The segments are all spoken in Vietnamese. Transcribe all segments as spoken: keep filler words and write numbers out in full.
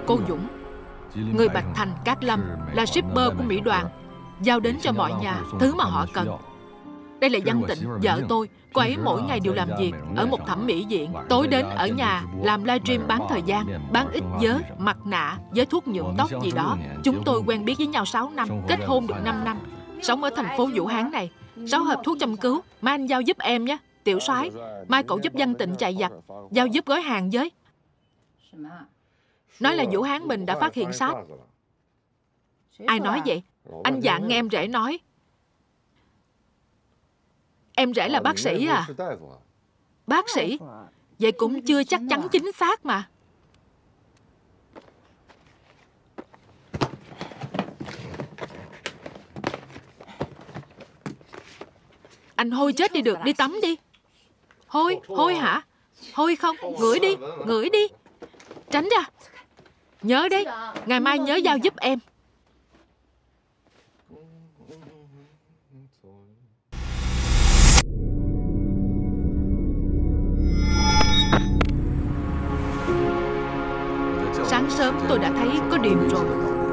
cô Dũng. Người Bạch Thành, Cát Lâm là shipper của Mỹ Đoàn, giao đến cho mọi nhà thứ mà họ cần. Đây là Văn Tịnh, vợ tôi. Cô ấy mỗi ngày đều làm việc ở một thẩm mỹ viện, tối đến ở nhà làm livestream bán thời gian, bán ít vớ, mặt nạ, với thuốc nhuộm tóc gì đó. Chúng tôi quen biết với nhau sáu năm, kết hôn được năm năm. Sống ở thành phố Vũ Hán này. Sáu hộp thuốc châm cứu, mai anh giao giúp em nhé. Tiểu soái, mai cậu giúp Văn Tịnh chạy giặt, giao giúp gói hàng với. Nói là Vũ Hán mình đã phát hiện SARS. Ai nói vậy? Anh Dạng nghe em rể nói. Em rể là bác sĩ à? Bác sĩ? Vậy cũng chưa chắc chắn chính xác mà. Anh hôi chết đi được, đi tắm đi. Hôi, hôi hả? Hôi không? Ngửi đi, ngửi đi. Tránh ra. Nhớ đấy, ngày mai nhớ giao giúp em. Sáng sớm tôi đã thấy có điểm rồi.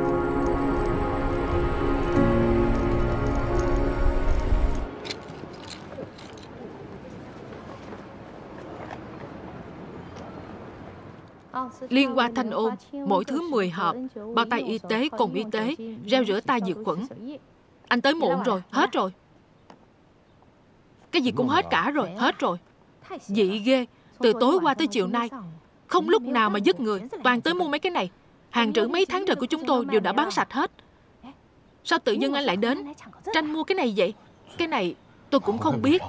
Liên Hoa Thanh Ôn, mỗi thứ mười hộp, bao tay y tế, cồn y tế, gel rửa tay diệt khuẩn. Anh tới muộn rồi, hết rồi. Cái gì cũng hết cả rồi, hết rồi. Dị ghê, từ tối qua tới chiều nay, không lúc nào mà dứt người, toàn tới mua mấy cái này. Hàng trữ mấy tháng trời của chúng tôi đều đã bán sạch hết. Sao tự dưng anh lại đến tranh mua cái này vậy? Cái này tôi cũng không biết.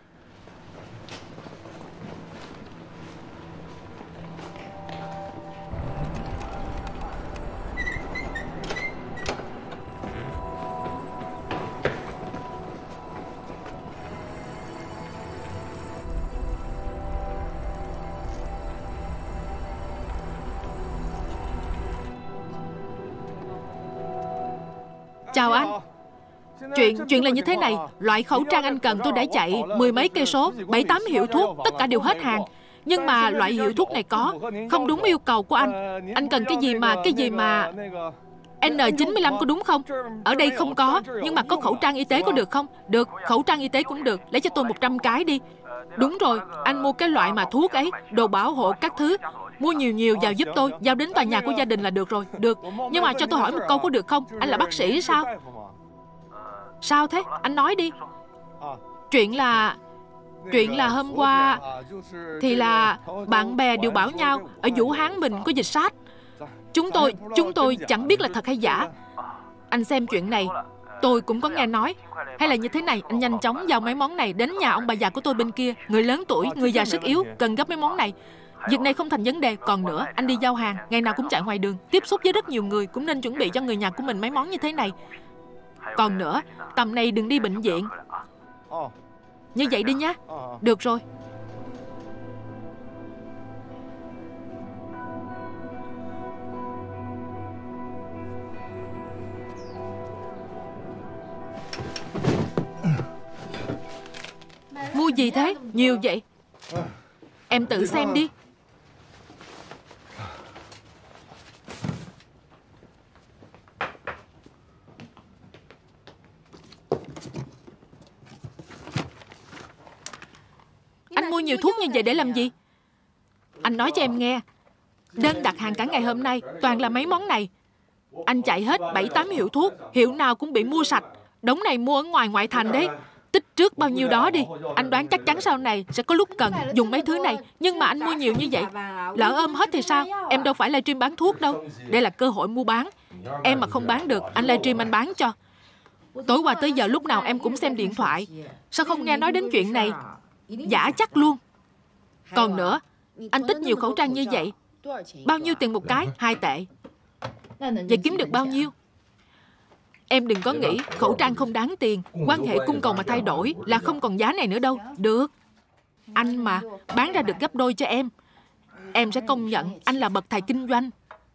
Chào anh. Chuyện chuyện là như thế này. Loại khẩu trang anh cần tôi đã chạy mười mấy cây số, bảy tám hiệu thuốc, tất cả đều hết hàng. Nhưng mà loại hiệu thuốc này có không đúng yêu cầu của anh. Anh cần cái gì mà Cái gì mà N chín mươi lăm có đúng không? Ở đây không có. Nhưng mà có khẩu trang y tế có được không? Được, khẩu trang y tế cũng được. Lấy cho tôi một trăm cái đi. Đúng rồi, anh mua cái loại mà thuốc ấy, đồ bảo hộ các thứ. Mua nhiều nhiều vào giúp tôi, giao đến tòa nhà của gia đình là được rồi. Được, nhưng mà cho tôi hỏi một câu có được không? Anh là bác sĩ sao? Sao thế? Anh nói đi. Chuyện là Chuyện là hôm qua thì là bạn bè đều bảo nhau ở Vũ Hán mình có dịch SARS. Chúng tôi Chúng tôi chẳng biết là thật hay giả. Anh xem chuyện này, tôi cũng có nghe nói. Hay là như thế này, anh nhanh chóng giao mấy món này đến nhà ông bà già của tôi bên kia. Người lớn tuổi, người già sức yếu, cần gấp mấy món này. Việc này không thành vấn đề. Còn nữa, anh đi giao hàng, ngày nào cũng chạy ngoài đường, tiếp xúc với rất nhiều người, cũng nên chuẩn bị cho người nhà của mình mấy món như thế này. Còn nữa, tầm này đừng đi bệnh viện. Như vậy đi nhé. Được rồi. Mua gì thế? Nhiều vậy. Em tự xem đi. Anh mua nhiều thuốc như vậy để làm gì? Anh nói cho em nghe. Đơn đặt hàng cả ngày hôm nay toàn là mấy món này. Anh chạy hết bảy tám hiệu thuốc, hiệu nào cũng bị mua sạch. Đống này mua ở ngoài ngoại thành đấy. Tích trước bao nhiêu đó đi. Anh đoán chắc chắn sau này sẽ có lúc cần dùng mấy thứ này. Nhưng mà anh mua nhiều như vậy, lỡ ôm hết thì sao? Em đâu phải livestream bán thuốc đâu. Đây là cơ hội mua bán. Em mà không bán được, anh livestream anh bán cho. Tối qua tới giờ lúc nào em cũng xem điện thoại. Sao không nghe nói đến chuyện này? Giả chắc luôn. Còn nữa, anh tích nhiều khẩu trang như vậy, bao nhiêu tiền một cái? Hai tệ. Vậy kiếm được bao nhiêu? Em đừng có nghĩ khẩu trang không đáng tiền. Quan hệ cung cầu mà thay đổi là không còn giá này nữa đâu. Được. Anh mà bán ra được gấp đôi cho em, em sẽ công nhận anh là bậc thầy kinh doanh.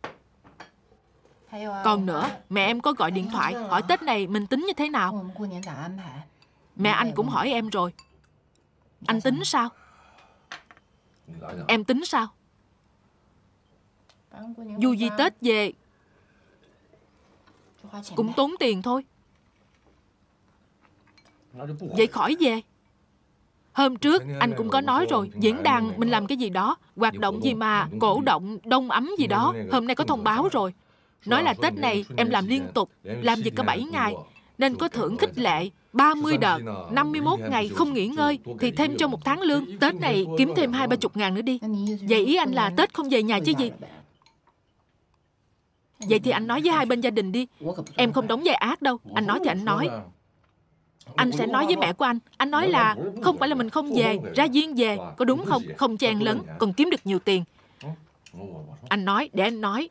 Còn nữa, mẹ em có gọi điện thoại hỏi Tết này mình tính như thế nào. Mẹ anh cũng hỏi em rồi. Anh tính sao? Em tính sao? Dù gì Tết về cũng tốn tiền thôi. Vậy khỏi về. Hôm trước anh cũng có nói rồi, diễn đàn mình làm cái gì đó, hoạt động gì mà cổ động đông ấm gì đó. Hôm nay có thông báo rồi, nói là Tết này em làm liên tục, làm việc cả bảy ngày, nên có thưởng khích lệ ba mươi đợt, năm mươi mốt ngày không nghỉ ngơi, thì thêm cho một tháng lương. Tết này kiếm thêm hai ba chục ngàn nữa đi. Vậy ý anh là Tết không về nhà chứ gì? Vậy thì anh nói với hai bên gia đình đi. Em không đóng vai ác đâu. Anh nói thì anh nói. Anh sẽ nói với mẹ của anh. Anh nói là không phải là mình không về, ra duyên về, có đúng không? Không chen lấn, còn kiếm được nhiều tiền. Anh nói, để anh nói.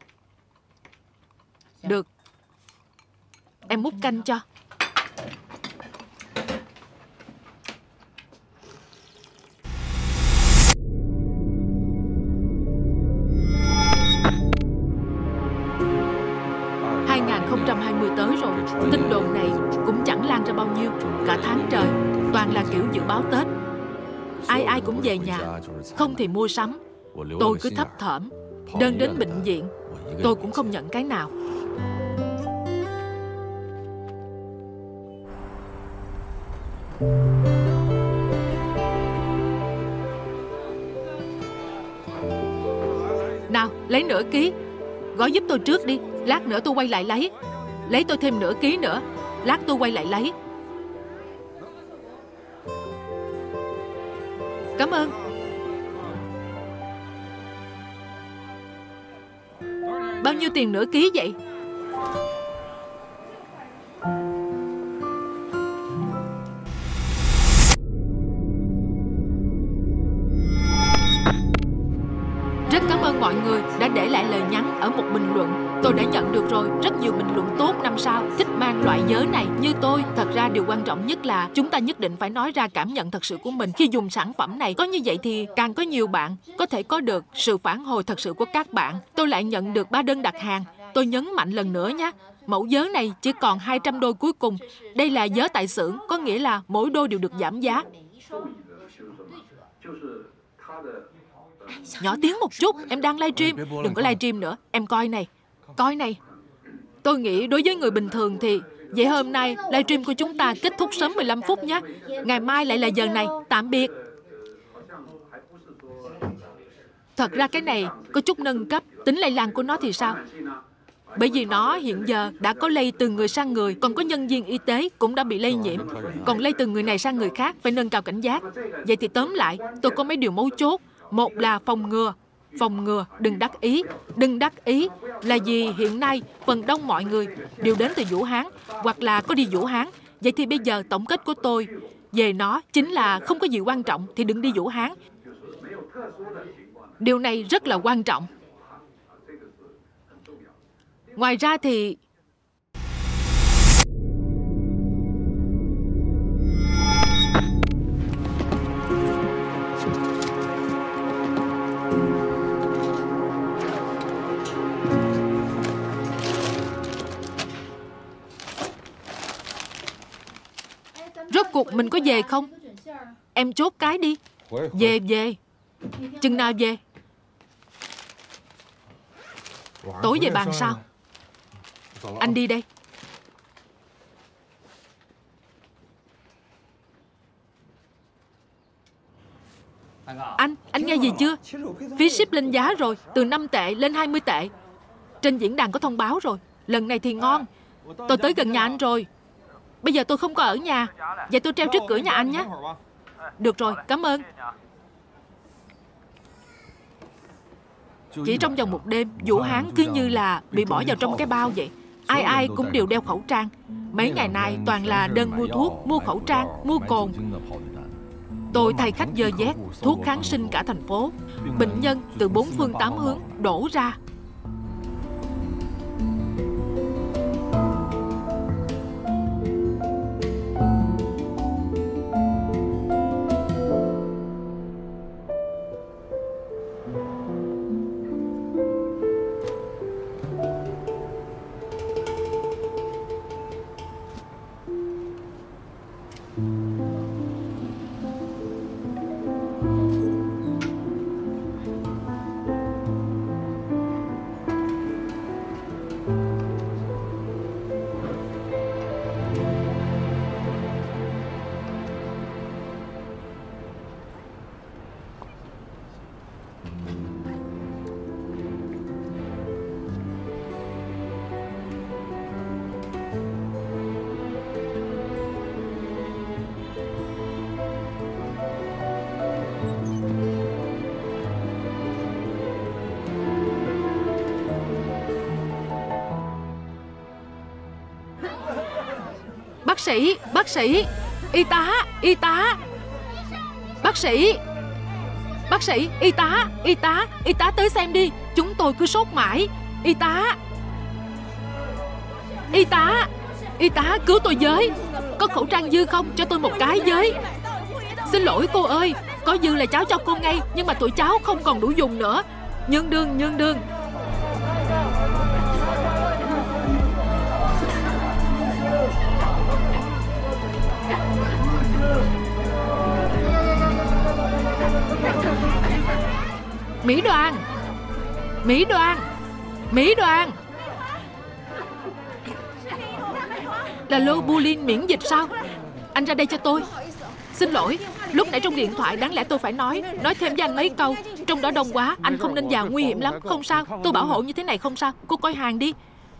Được. Em múc canh cho. hai không hai không tới rồi. Tin đồn này cũng chẳng lan ra bao nhiêu. Cả tháng trời toàn là kiểu dự báo Tết. Ai ai cũng về nhà, không thì mua sắm. Tôi cứ thấp thỏm. Đơn đến bệnh viện, tôi cũng không nhận cái nào. Nào, lấy nửa ký. Gói giúp tôi trước đi. Lát nữa tôi quay lại lấy. Lấy tôi thêm nửa ký nữa. Lát tôi quay lại lấy. Cảm ơn. Bao nhiêu tiền nửa ký vậy? Rất cảm ơn mọi người đã để lại lời nhắn ở một bình luận. Tôi đã nhận được rồi rất nhiều bình luận tốt năm sao, thích mang loại giới này như tôi. Thật ra điều quan trọng nhất là chúng ta nhất định phải nói ra cảm nhận thật sự của mình khi dùng sản phẩm này. Có như vậy thì càng có nhiều bạn có thể có được sự phản hồi thật sự của các bạn. Tôi lại nhận được ba đơn đặt hàng. Tôi nhấn mạnh lần nữa nhé. Mẫu giới này chỉ còn hai trăm đôi cuối cùng. Đây là giới tại xưởng, có nghĩa là mỗi đôi đều được giảm giá. Nhỏ tiếng một chút, em đang livestream. Đừng có livestream nữa, em coi này. Coi này. Tôi nghĩ đối với người bình thường thì vậy hôm nay livestream của chúng ta kết thúc sớm mười lăm phút nhé. Ngày mai lại là giờ này. Tạm biệt. Thật ra cái này có chút nâng cấp. Tính lây lan của nó thì sao? Bởi vì nó hiện giờ đã có lây từ người sang người. Còn có nhân viên y tế cũng đã bị lây nhiễm. Còn lây từ người này sang người khác, phải nâng cao cảnh giác. Vậy thì tóm lại, tôi có mấy điều mấu chốt. Một là phòng ngừa. Phòng ngừa, đừng đắc ý. Đừng đắc ý là vì hiện nay phần đông mọi người đều đến từ Vũ Hán hoặc là có đi Vũ Hán. Vậy thì bây giờ tổng kết của tôi về nó chính là không có gì quan trọng thì đừng đi Vũ Hán. Điều này rất là quan trọng. Ngoài ra thì rốt cuộc mình có về không? Em chốt cái đi. Về về. Chừng nào về? Tối về bàn sao? Anh đi đây. Anh, anh nghe gì chưa? Phí ship lên giá rồi. Từ năm tệ lên hai mươi tệ. Trên diễn đàn có thông báo rồi. Lần này thì ngon. Tôi tới gần nhà anh rồi. Bây giờ tôi không có ở nhà. Vậy tôi treo trước cửa nhà anh nhé. Được rồi, cảm ơn. Chỉ trong vòng một đêm, Vũ Hán cứ như là bị bỏ vào trong cái bao vậy. Ai ai cũng đều đeo khẩu trang. Mấy ngày nay toàn là đơn mua thuốc, mua khẩu trang, mua cồn. Tôi thay khách dơ dét, thuốc kháng sinh cả thành phố. Bệnh nhân từ bốn phương tám hướng đổ ra. Bác sĩ, bác sĩ, y tá, y tá. Bác sĩ, bác sĩ, y tá, y tá, y tá tới xem đi. Chúng tôi cứ sốt mãi. Y tá, y tá, y tá cứu tôi với. Có khẩu trang dư không? Cho tôi một cái với. Xin lỗi cô ơi, có dư là cháu cho cô ngay, nhưng mà tụi cháu không còn đủ dùng nữa. Nhường đường, nhường đường. Mỹ Đoàn, Mỹ Đoàn, Mỹ Đoàn. Là Globulin miễn dịch sao? Anh ra đây cho tôi. Xin lỗi, lúc nãy trong điện thoại đáng lẽ tôi phải nói Nói thêm với anh mấy câu. Trong đó đông quá, anh không nên vào, nguy hiểm lắm. Không sao, tôi bảo hộ như thế này không sao. Cô coi hàng đi.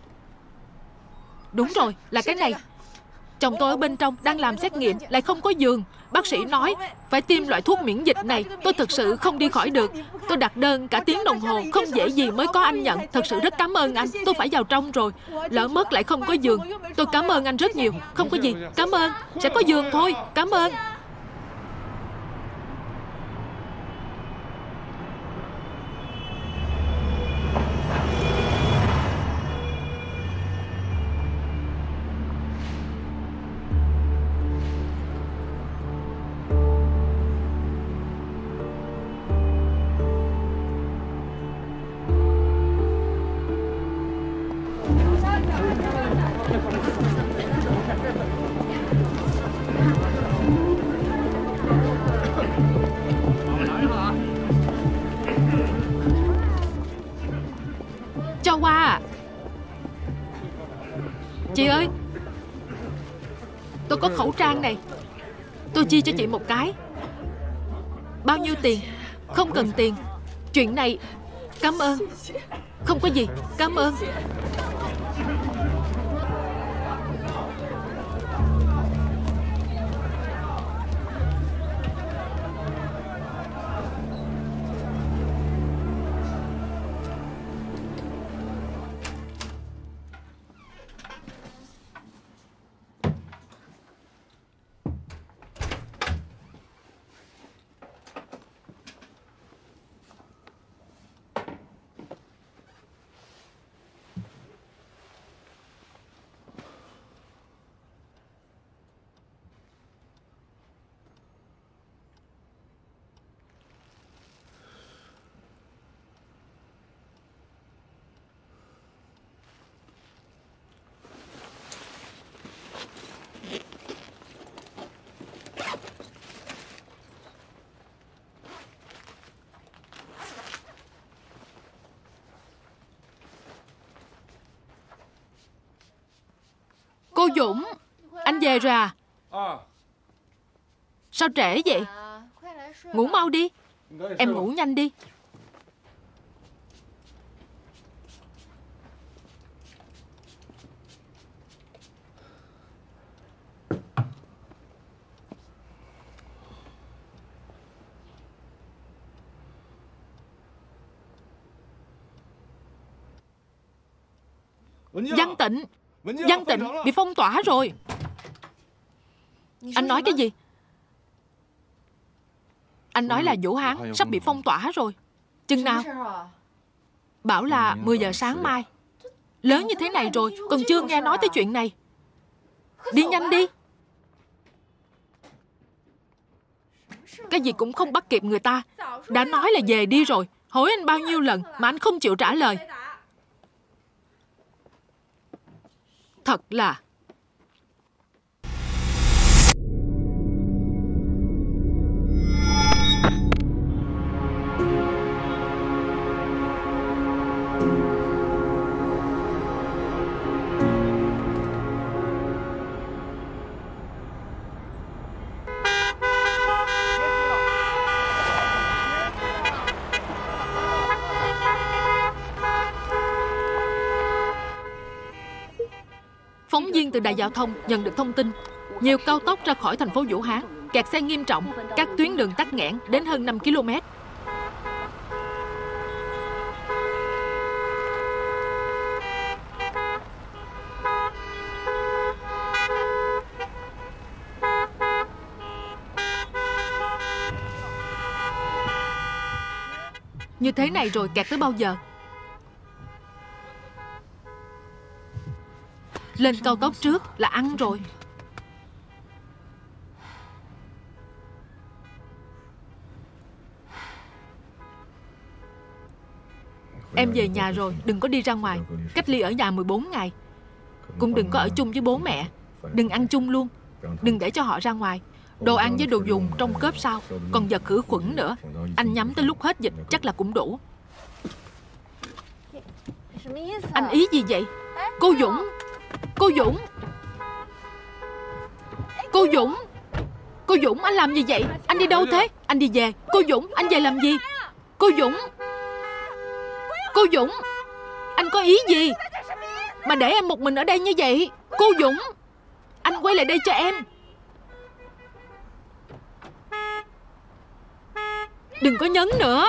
Đúng rồi, là cái này. Chồng tôi ở bên trong đang làm xét nghiệm, lại không có giường. Bác sĩ nói phải tiêm loại thuốc miễn dịch này. Tôi thực sự không đi khỏi được. Tôi đặt đơn cả tiếng đồng hồ, không dễ gì mới có anh nhận. Thật sự rất cảm ơn anh. Tôi phải vào trong rồi. Lỡ mất lại không có giường. Tôi cảm ơn anh rất nhiều. Không có gì, cảm ơn. Sẽ có giường thôi, cảm ơn. Cho qua. Chị ơi, tôi có khẩu trang này. Tôi chia cho chị một cái. Bao nhiêu tiền? Không cần tiền. Chuyện này cảm ơn. Không có gì, cảm ơn. Cô Dũng, anh về rồi à? Sao trễ vậy? Ngủ mau đi. Em ngủ nhanh đi. Văn Tịnh, Văn Tịnh bị phong tỏa rồi. Anh nói cái gì? Anh nói là Vũ Hán sắp bị phong tỏa rồi. Chừng nào? Bảo là mười giờ sáng mai. Lớn như thế này rồi còn chưa nghe nói tới chuyện này. Đi nhanh đi. Cái gì cũng không bắt kịp người ta. Đã nói là về đi rồi. Hỏi anh bao nhiêu lần mà anh không chịu trả lời. Thật là... Phóng viên từ đài giao thông nhận được thông tin nhiều cao tốc ra khỏi thành phố Vũ Hán kẹt xe nghiêm trọng, các tuyến đường tắc nghẽn đến hơn năm ki lô mét. Như thế này rồi kẹt tới bao giờ? Lên cao tốc trước là ăn rồi. Em về nhà rồi, đừng có đi ra ngoài. Cách ly ở nhà mười bốn ngày. Cũng đừng có ở chung với bố mẹ. Đừng ăn chung luôn. Đừng để cho họ ra ngoài. Đồ ăn với đồ dùng trong cốp sau. Còn vật khử khuẩn nữa. Anh nhắm tới lúc hết dịch chắc là cũng đủ. Anh ý gì vậy? Cô Dũng! Cô Dũng! Cô Dũng! Cô Dũng, anh làm gì vậy? Anh đi đâu thế? Anh đi về. Cô Dũng, anh về làm gì? Cô Dũng! Cô Dũng! Anh có ý gì mà để em một mình ở đây như vậy? Cô Dũng! Anh quay lại đây cho em. Đừng có nhấn nữa.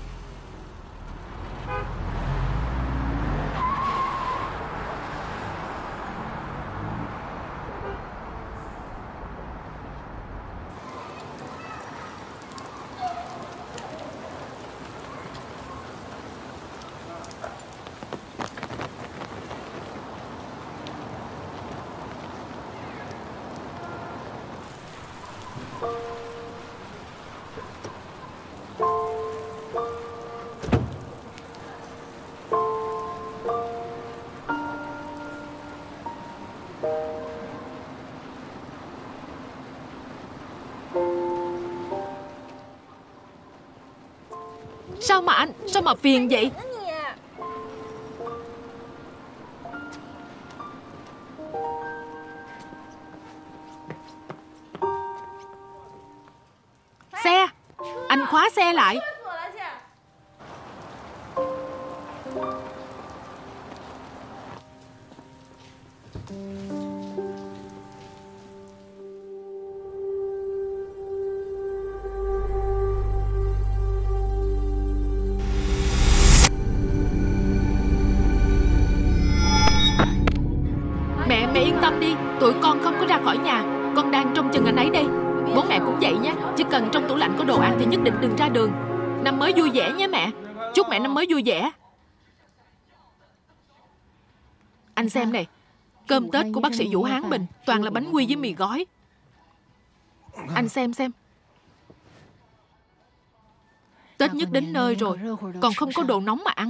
Sao mà anh, sao mà phiền vậy? Xe! Anh khóa xe lại. Mẹ, mẹ yên tâm đi. Tụi con không có ra khỏi nhà. Con đang trông chừng anh ấy đây. Bố mẹ cũng vậy nhé. Chỉ cần trong tủ lạnh có đồ ăn thì nhất định đừng ra đường. Năm mới vui vẻ nhé mẹ. Chúc mẹ năm mới vui vẻ. Anh xem này. Cơm Tết của bác sĩ Vũ Hán Bình toàn là bánh quy với mì gói. Anh xem xem. Tết nhất đến nơi rồi, còn không có đồ nóng mà ăn.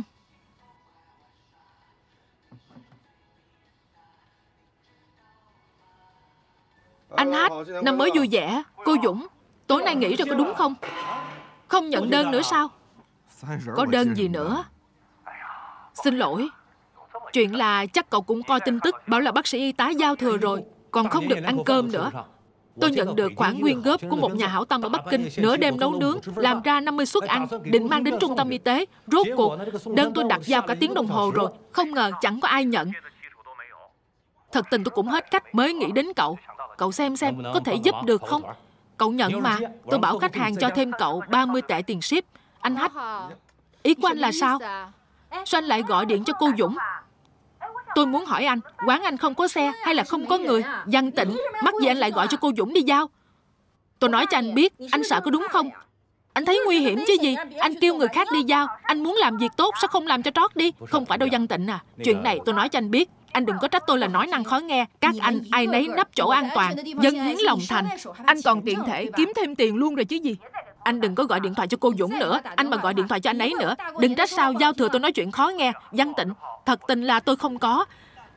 Anh Hát, năm mới vui vẻ. Cô Dũng, tối nay nghỉ rồi có đúng không? Không nhận đơn nữa sao? Có đơn gì nữa? Xin lỗi. Chuyện là chắc cậu cũng coi tin tức bảo là bác sĩ y tá giao thừa rồi, còn không được ăn cơm nữa. Tôi nhận được khoản quyên góp của một nhà hảo tâm ở Bắc Kinh, nửa đêm nấu nướng, làm ra năm mươi suất ăn, định mang đến trung tâm y tế. Rốt cuộc, đơn tôi đặt giao cả tiếng đồng hồ rồi, không ngờ chẳng có ai nhận. Thật tình tôi cũng hết cách mới nghĩ đến cậu. Cậu xem xem, có thể giúp được không? Cậu nhận mà, tôi bảo khách hàng cho thêm cậu ba mươi tệ tiền ship. Anh Hách, ý của anh là sao? Sao anh lại gọi điện cho cô Dũng? Tôi muốn hỏi anh, quán anh không có xe hay là không có người? Văn Tịnh, mắc gì anh lại gọi cho cô Dũng đi giao? Tôi nói cho anh biết, anh sợ có đúng không? Anh thấy nguy hiểm chứ gì? Anh kêu người khác đi giao. Anh muốn làm việc tốt, sao không làm cho trót đi? Không phải đâu Văn Tịnh à. Chuyện này tôi nói cho anh biết. Anh đừng có trách tôi là nói năng khó nghe. Các anh ai nấy nấp chỗ an toàn, dân hiến lòng thành. Anh còn tiện thể kiếm thêm tiền luôn rồi chứ gì. Anh đừng có gọi điện thoại cho cô Dũng nữa. Anh mà gọi điện thoại cho anh ấy nữa, đừng trách sao giao thừa tôi nói chuyện khó nghe. Văn Tịnh, thật tình là tôi không có.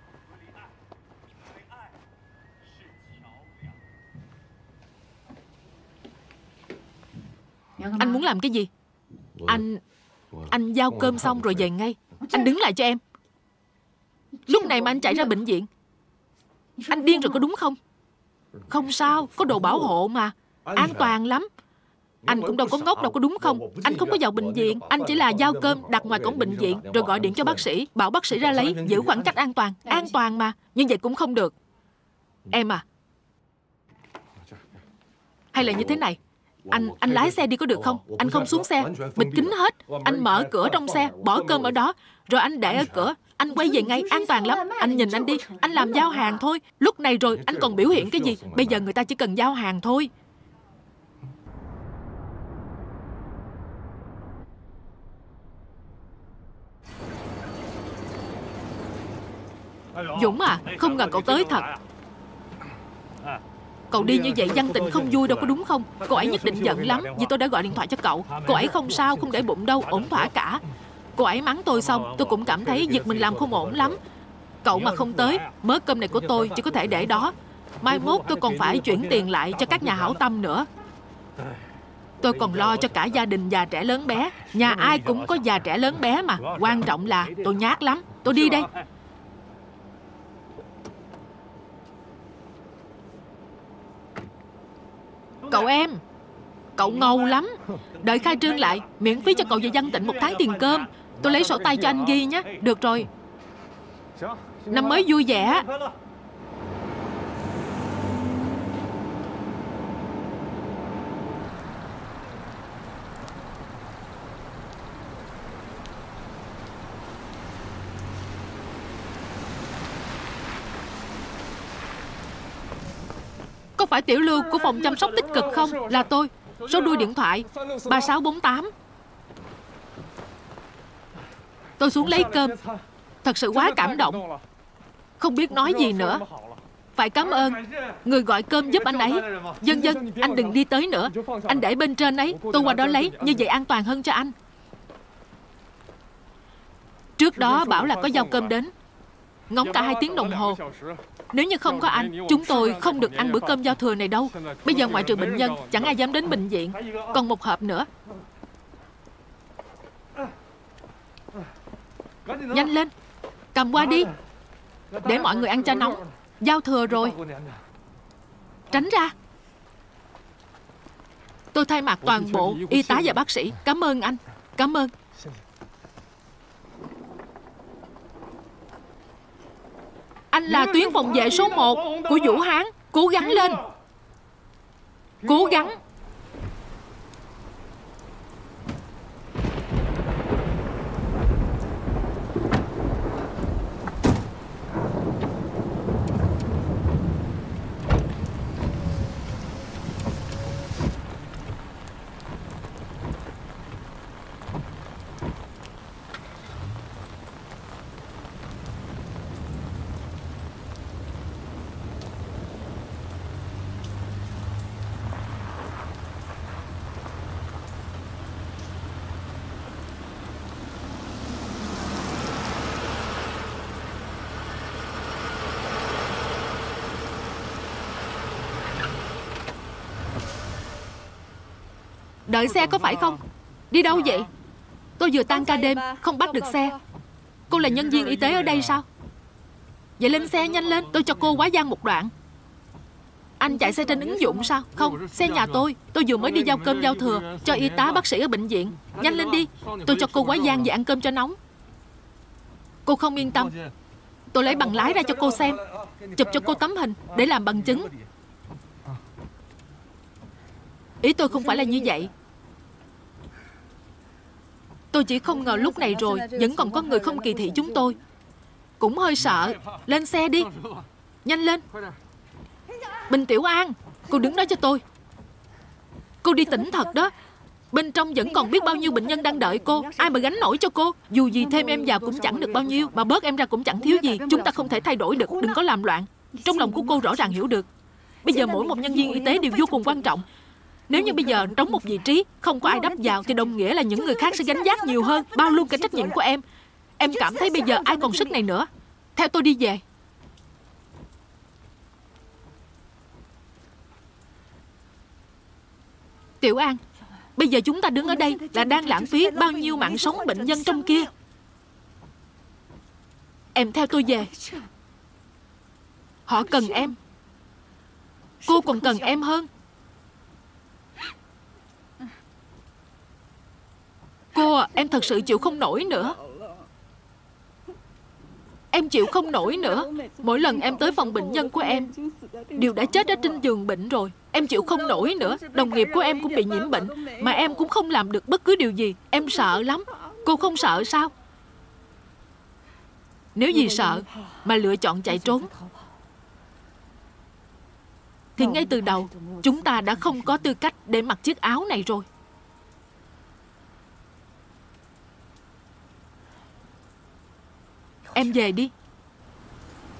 Anh muốn làm cái gì? Anh Anh giao cơm xong rồi về ngay. Anh đứng lại cho em. Lúc này mà anh chạy ra bệnh viện. Anh điên rồi có đúng không? Không sao, có đồ bảo hộ mà. An toàn lắm. Anh cũng đâu có ngốc đâu có đúng không? Anh không có vào bệnh viện. Anh chỉ là giao cơm đặt ngoài cổng bệnh viện, rồi gọi điện cho bác sĩ, bảo bác sĩ ra lấy, giữ khoảng cách an toàn. An toàn mà. Nhưng vậy cũng không được. Em à, hay là như thế này, Anh anh lái xe đi có được không? Anh không xuống xe, bịt kín hết. Anh mở cửa trong xe, bỏ cơm ở đó, rồi anh để ở cửa. Anh quay về ngay, an toàn lắm. Anh nhìn anh đi, anh làm giao hàng thôi. Lúc này rồi anh còn biểu hiện cái gì? Bây giờ người ta chỉ cần giao hàng thôi. Dũng à, không ngờ cậu tới thật. Cậu đi như vậy Văn Tịnh không vui đâu, có đúng không? Cô ấy nhất định giận lắm vì tôi đã gọi điện thoại cho cậu. Cô ấy không sao, không để bụng đâu, ổn thỏa cả. Cô ấy mắng tôi xong, tôi cũng cảm thấy việc mình làm không ổn lắm. Cậu mà không tới, mớ cơm này của tôi chỉ có thể để đó. Mai mốt tôi còn phải chuyển tiền lại cho các nhà hảo tâm nữa. Tôi còn lo cho cả gia đình già trẻ lớn bé. Nhà ai cũng có già trẻ lớn bé mà. Quan trọng là tôi nhát lắm. Tôi đi đây. Cậu em, cậu ngầu lắm. Đợi khai trương lại, miễn phí cho cậu và Văn Tịnh một tháng tiền cơm. Tôi lấy sổ tay cho anh ghi nhé. Được rồi. Năm mới vui vẻ. Có phải Tiểu Lưu của phòng chăm sóc tích cực không? Là tôi. Số đuôi điện thoại ba sáu bốn tám. Tôi xuống lấy cơm. Thật sự quá cảm động. Không biết nói gì nữa. Phải cảm ơn người gọi cơm giúp anh ấy. Dân dân, anh đừng đi tới nữa. Anh để bên trên ấy, tôi qua đó lấy. Như vậy an toàn hơn cho anh. Trước đó bảo là có giao cơm đến. Ngóng cả hai tiếng đồng hồ. Nếu như không có anh, chúng tôi không được ăn bữa cơm giao thừa này đâu. Bây giờ ngoại trừ bệnh nhân, chẳng ai dám đến bệnh viện. Còn một hộp nữa. Nhanh lên, cầm qua đi, để mọi người ăn cho nóng. Giao thừa rồi. Tránh ra. Tôi thay mặt toàn bộ y tá và bác sĩ cảm ơn anh. Cảm ơn. Anh là tuyến phòng vệ số một của Vũ Hán. Cố gắng lên. Cố gắng. Đợi xe có phải không? Đi đâu vậy? Tôi vừa tan ca đêm, không bắt được xe. Cô là nhân viên y tế ở đây sao? Vậy lên xe nhanh lên, tôi cho cô quá gian một đoạn. Anh chạy xe trên ứng dụng sao? Không, xe nhà tôi. Tôi vừa mới đi giao cơm giao thừa cho y tá bác sĩ ở bệnh viện. Nhanh lên đi, tôi cho cô quá gian về ăn cơm cho nóng. Cô không yên tâm, tôi lấy bằng lái ra cho cô xem. Chụp cho cô tấm hình để làm bằng chứng. Ý tôi không phải là như vậy. Tôi chỉ không ngờ lúc này rồi vẫn còn có người không kỳ thị chúng tôi. Cũng hơi sợ. Lên xe đi. Nhanh lên. Bình Tiểu An, cô đứng đó cho tôi. Cô đi tỉnh thật đó. Bên trong vẫn còn biết bao nhiêu bệnh nhân đang đợi cô. Ai mà gánh nổi cho cô. Dù gì thêm em vào cũng chẳng được bao nhiêu, mà bớt em ra cũng chẳng thiếu gì. Chúng ta không thể thay đổi được. Đừng có làm loạn. Trong lòng của cô rõ ràng hiểu được. Bây giờ mỗi một nhân viên y tế đều vô cùng quan trọng. Nếu như bây giờ trống một vị trí, không có ai đắp vào, thì đồng nghĩa là những người khác sẽ gánh vác nhiều hơn, bao luôn cả trách nhiệm của em. Em cảm thấy bây giờ ai còn sức này nữa. Theo tôi đi về. Tiểu An, bây giờ chúng ta đứng ở đây là đang lãng phí bao nhiêu mạng sống bệnh nhân trong kia. Em theo tôi về. Họ cần em. Cô còn cần em hơn. Cô, em thật sự chịu không nổi nữa. Em chịu không nổi nữa. Mỗi lần em tới phòng bệnh nhân của em đều đã chết ở trên giường bệnh rồi. Em chịu không nổi nữa. Đồng nghiệp của em cũng bị nhiễm bệnh, mà em cũng không làm được bất cứ điều gì. Em sợ lắm. Cô không sợ sao? Nếu vì sợ mà lựa chọn chạy trốn, thì ngay từ đầu chúng ta đã không có tư cách để mặc chiếc áo này rồi. Em về đi.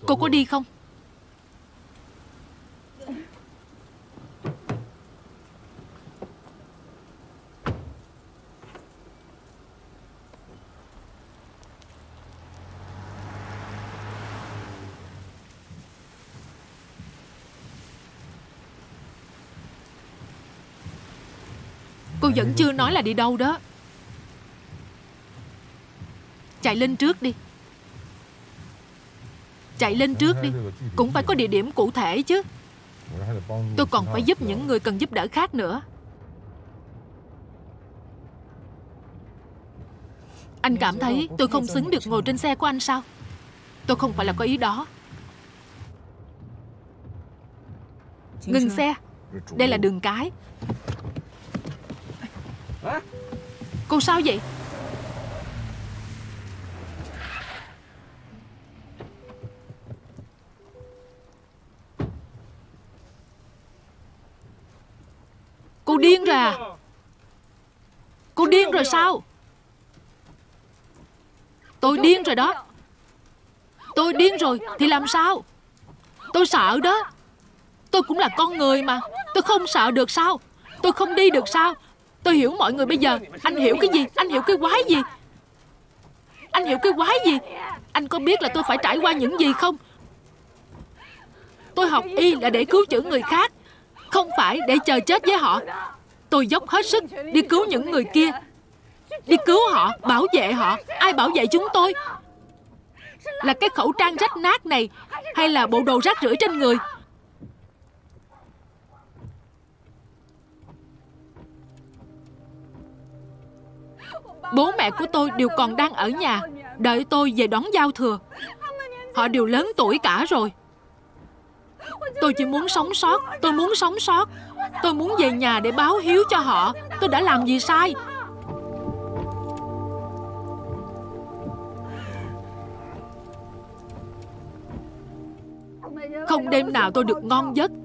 Cô có đi không? Cô vẫn chưa nói là đi đâu đó. Chạy lên trước đi. Chạy lên trước đi. Cũng phải có địa điểm cụ thể chứ. Tôi còn phải giúp những người cần giúp đỡ khác nữa. Anh cảm thấy tôi không xứng được ngồi trên xe của anh sao? Tôi không phải là có ý đó. Ngừng xe. Đây là đường cái. Cô sao vậy? Cô điên rồi à? Cô điên rồi sao? Tôi điên rồi đó. Tôi điên rồi thì làm sao? Tôi sợ đó. Tôi cũng là con người mà. Tôi không sợ được sao? Tôi không đi được sao? Tôi hiểu mọi người bây giờ. Anh hiểu cái gì? Anh hiểu cái quái gì? Anh hiểu cái quái gì? Anh có biết là tôi phải trải qua những gì không? Tôi học y là để cứu chữa người khác, không phải để chờ chết với họ. Tôi dốc hết sức đi cứu những người kia, đi cứu họ, bảo vệ họ. Ai bảo vệ chúng tôi? Là cái khẩu trang rách nát này, hay là bộ đồ rác rưởi trên người? Bố mẹ của tôi đều còn đang ở nhà, đợi tôi về đón giao thừa. Họ đều lớn tuổi cả rồi. Tôi chỉ muốn sống sót. Tôi muốn sống sót. Tôi muốn về nhà để báo hiếu cho họ. Tôi đã làm gì sai? Không đêm nào tôi được ngon giấc.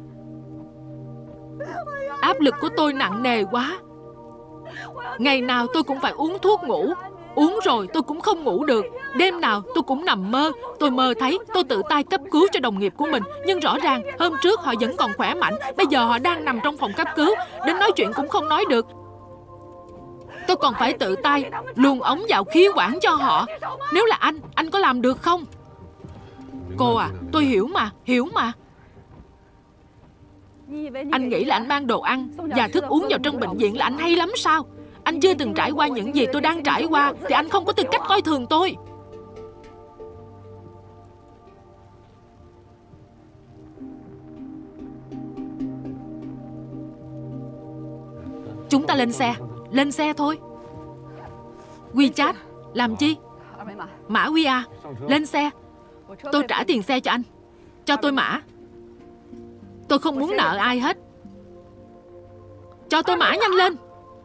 Áp lực của tôi nặng nề quá. Ngày nào tôi cũng phải uống thuốc ngủ. Uống rồi tôi cũng không ngủ được. Đêm nào tôi cũng nằm mơ. Tôi mơ thấy tôi tự tay cấp cứu cho đồng nghiệp của mình. Nhưng rõ ràng hôm trước họ vẫn còn khỏe mạnh. Bây giờ họ đang nằm trong phòng cấp cứu, đến nói chuyện cũng không nói được. Tôi còn phải tự tay luồn ống vào khí quản cho họ. Nếu là anh, anh có làm được không? Cô à, tôi hiểu mà, hiểu mà. Anh nghĩ là anh mang đồ ăn và thức uống vào trong bệnh viện là anh hay lắm sao? Anh chưa từng trải qua những gì tôi đang trải qua thì anh không có tư cách coi thường tôi. Chúng ta lên xe. Lên xe thôi. WeChat. Làm chi? Mã quy rờ. Lên xe. Tôi trả tiền xe cho anh. Cho tôi mã. Tôi không muốn nợ ai hết. Cho tôi mã nhanh lên.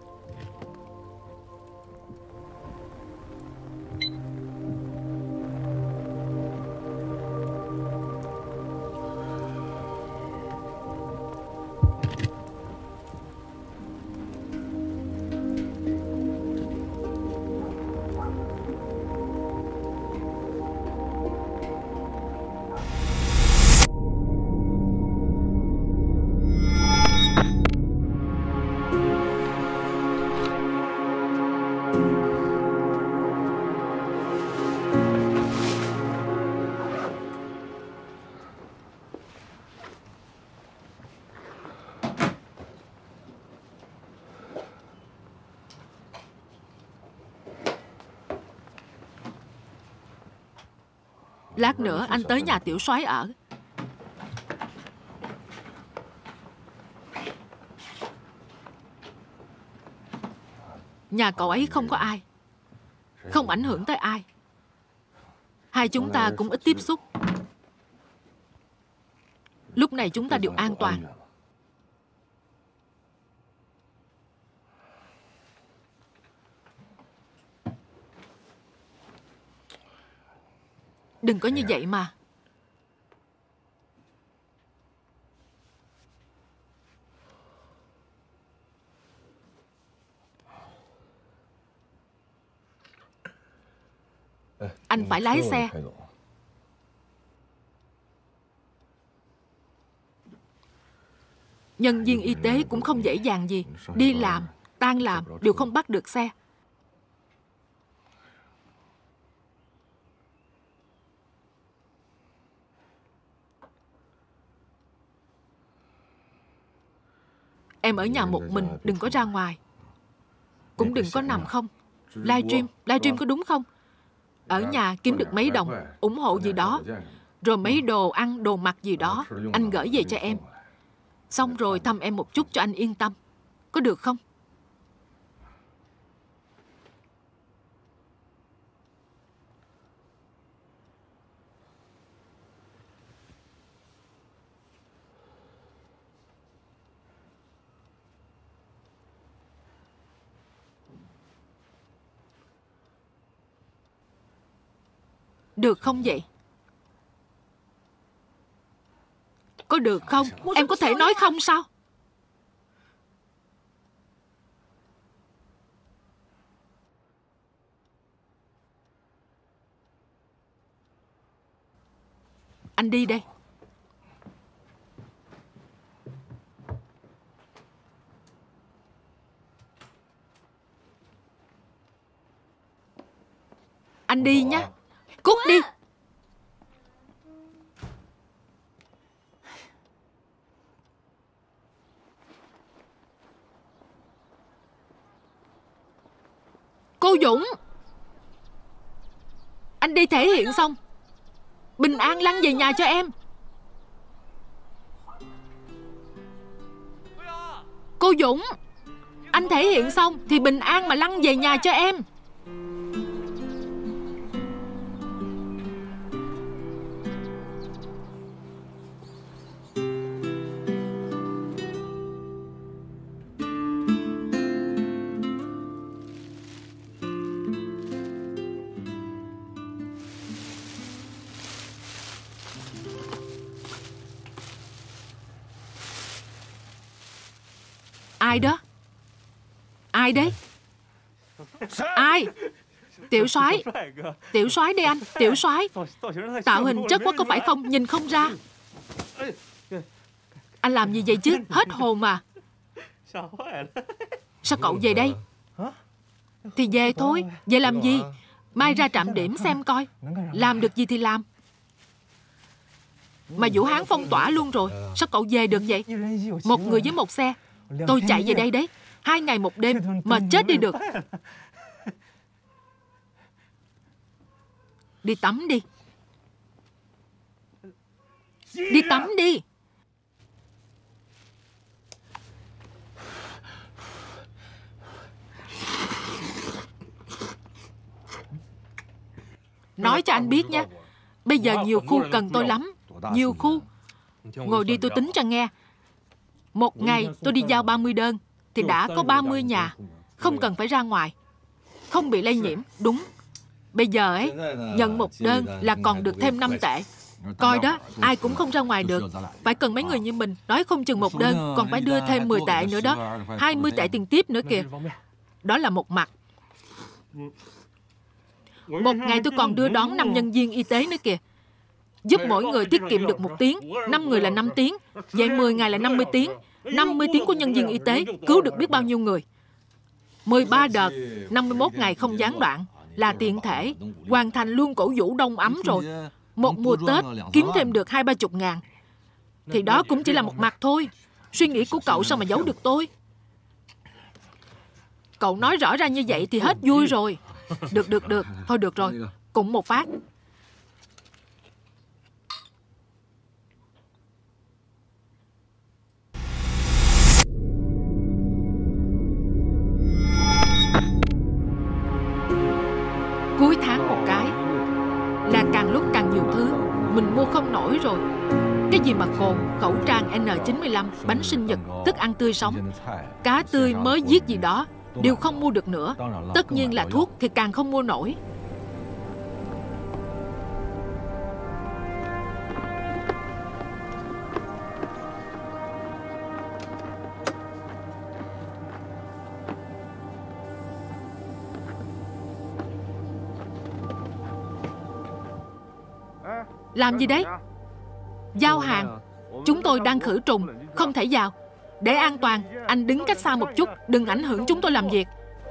Lát nữa anh tới nhà tiểu soái ở. Nhà cậu ấy không có ai, không ảnh hưởng tới ai. Hai chúng ta cũng ít tiếp xúc. Lúc này chúng ta đều an toàn. Đừng có như vậy mà. Anh phải lái xe. Nhân viên y tế cũng không dễ dàng gì. Đi làm, tan làm đều không bắt được xe. Em ở nhà một mình, đừng có ra ngoài. Cũng đừng có nằm không. Livestream, livestream có đúng không? Ở nhà kiếm được mấy đồng, ủng hộ gì đó. Rồi mấy đồ ăn, đồ mặc gì đó, anh gửi về cho em. Xong rồi thăm em một chút cho anh yên tâm. Có được không? Được không vậy? Có được không? Em có thể nói không sao? Anh đi đây. Anh đi nhé. Cút đi. Cô Dũng, anh đi thể hiện xong bình an lăn về nhà cho em. Cô Dũng, anh thể hiện xong thì bình an mà lăn về nhà cho em. Ai đó? Ai đấy? Ai? Tiểu soái. Tiểu soái đây anh. Tiểu soái. Tạo hình chất quá có phải không? Nhìn không ra. Anh làm gì vậy chứ? Hết hồn mà. Sao cậu về đây? Thì về thôi. Về làm gì? Mai ra trạm điểm xem coi. Làm được gì thì làm. Mà Vũ Hán phong tỏa luôn rồi. Sao cậu về được vậy? Một người với một xe. Tôi chạy về đây đấy. Hai ngày một đêm mà chết đi được. Đi tắm đi. Đi tắm đi. Nói cho anh biết nha. Bây giờ nhiều khu cần tôi lắm. Nhiều khu. Ngồi đi tôi tính cho nghe. Một ngày tôi đi giao ba mươi đơn thì đã có ba mươi nhà. Không cần phải ra ngoài. Không bị lây nhiễm. Đúng. Bây giờ ấy, nhận một đơn là còn được thêm năm tệ. Coi đó, ai cũng không ra ngoài được. Phải cần mấy người như mình. Nói không chừng một đơn còn phải đưa thêm mười tệ nữa đó. Hai mươi tệ tiền tiếp nữa kìa. Đó là một mặt. Một ngày tôi còn đưa đón năm nhân viên y tế nữa kìa. Giúp mỗi người tiết kiệm được một tiếng. Năm người là năm tiếng. Vậy mười ngày là năm mươi tiếng. năm mươi tiếng của nhân viên y tế cứu được biết bao nhiêu người. mười ba đợt, năm mươi mốt ngày không gián đoạn. Là tiện thể hoàn thành luôn cổ vũ đông ấm rồi. Một mùa Tết kiếm thêm được hai ba chục ngàn. Thì đó cũng chỉ là một mặt thôi. Suy nghĩ của cậu sao mà giấu được tôi? Cậu nói rõ ra như vậy thì hết vui rồi. Được, được, được. Thôi được rồi. Cũng một phát. Cuối tháng một cái là càng lúc càng nhiều thứ mình mua không nổi rồi. Cái gì mà cồn, khẩu trang N chín mươi lăm, bánh sinh nhật, thức ăn tươi sống, cá tươi mới giết gì đó đều không mua được nữa. Tất nhiên là thuốc thì càng không mua nổi. Làm gì đấy? Giao hàng. Chúng tôi đang khử trùng, không thể vào. Để an toàn, anh đứng cách xa một chút, đừng ảnh hưởng chúng tôi làm việc.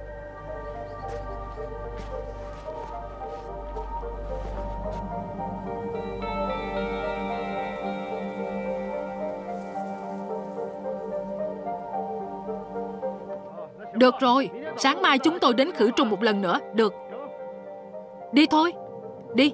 Được rồi, sáng mai chúng tôi đến khử trùng một lần nữa. Được. Đi thôi. Đi.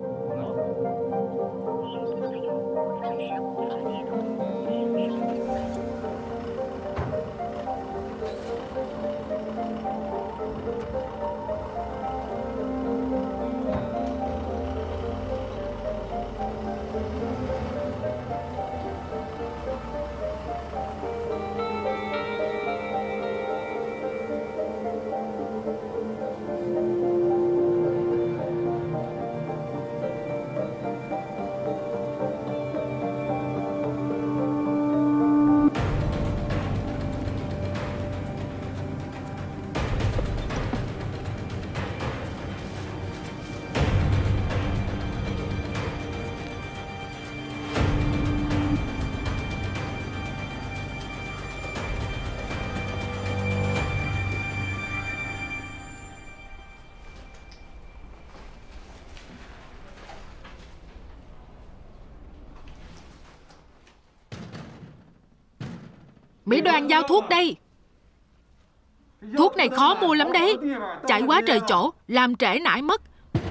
Mỹ Đoàn giao thuốc đây. Thuốc này khó mua lắm đấy. Chạy quá trời chỗ, làm trễ nải mất.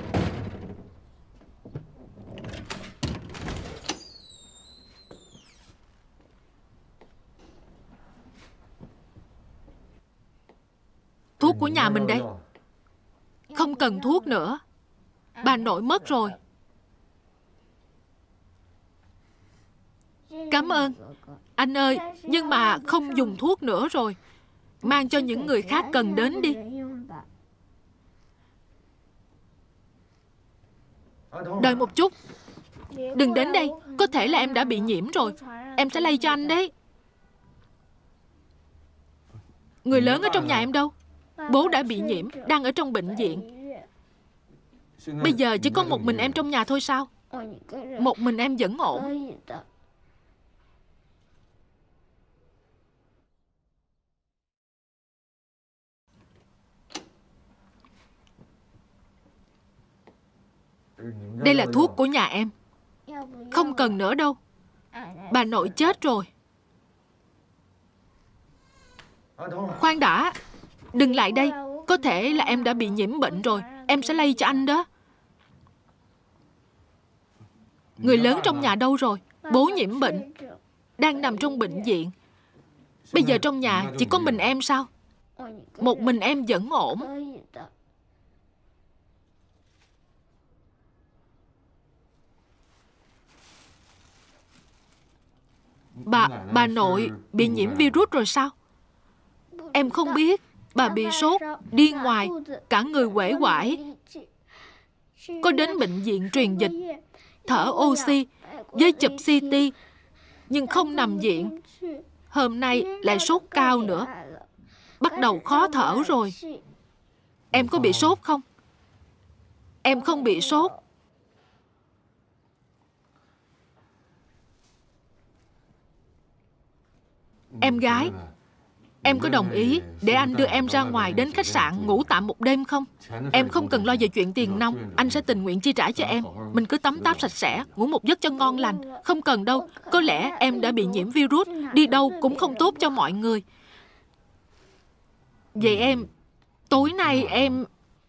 Thuốc của nhà mình đây. Không cần thuốc nữa. Bà nội mất rồi. Cảm ơn. Anh ơi, nhưng mà không dùng thuốc nữa rồi. Mang cho những người khác cần đến đi. Đợi một chút. Đừng đến đây. Có thể là em đã bị nhiễm rồi. Em sẽ lây cho anh đấy. Người lớn ở trong nhà em đâu? Bố đã bị nhiễm, đang ở trong bệnh viện. Bây giờ chỉ có một mình em trong nhà thôi sao? Một mình em vẫn ổn. Đây là thuốc của nhà em. Không cần nữa đâu. Bà nội chết rồi. Khoan đã. Đừng lại đây. Có thể là em đã bị nhiễm bệnh rồi. Em sẽ lây cho anh đó. Người lớn trong nhà đâu rồi? Bố nhiễm bệnh, đang nằm trong bệnh viện. Bây giờ trong nhà chỉ có mình em sao? Một mình em vẫn ổn. Bà, bà nội bị nhiễm virus rồi sao? Em không biết. Bà bị sốt, đi ngoài, cả người uể oải. Có đến bệnh viện truyền dịch, thở oxy, với chụp xê tê, nhưng không nằm viện. Hôm nay lại sốt cao nữa. Bắt đầu khó thở rồi. Em có bị sốt không? Em không bị sốt. Em gái, em có đồng ý để anh đưa em ra ngoài đến khách sạn ngủ tạm một đêm không? Em không cần lo về chuyện tiền nong. Anh sẽ tình nguyện chi trả cho em. Mình cứ tắm táp sạch sẽ, ngủ một giấc cho ngon lành. Không cần đâu. Có lẽ em đã bị nhiễm virus. Đi đâu cũng không tốt cho mọi người. Vậy em, tối nay em...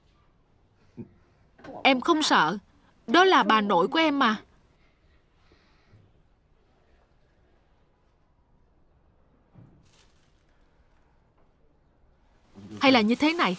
Em không sợ. Đó là bà nội của em mà. Hay là như thế này,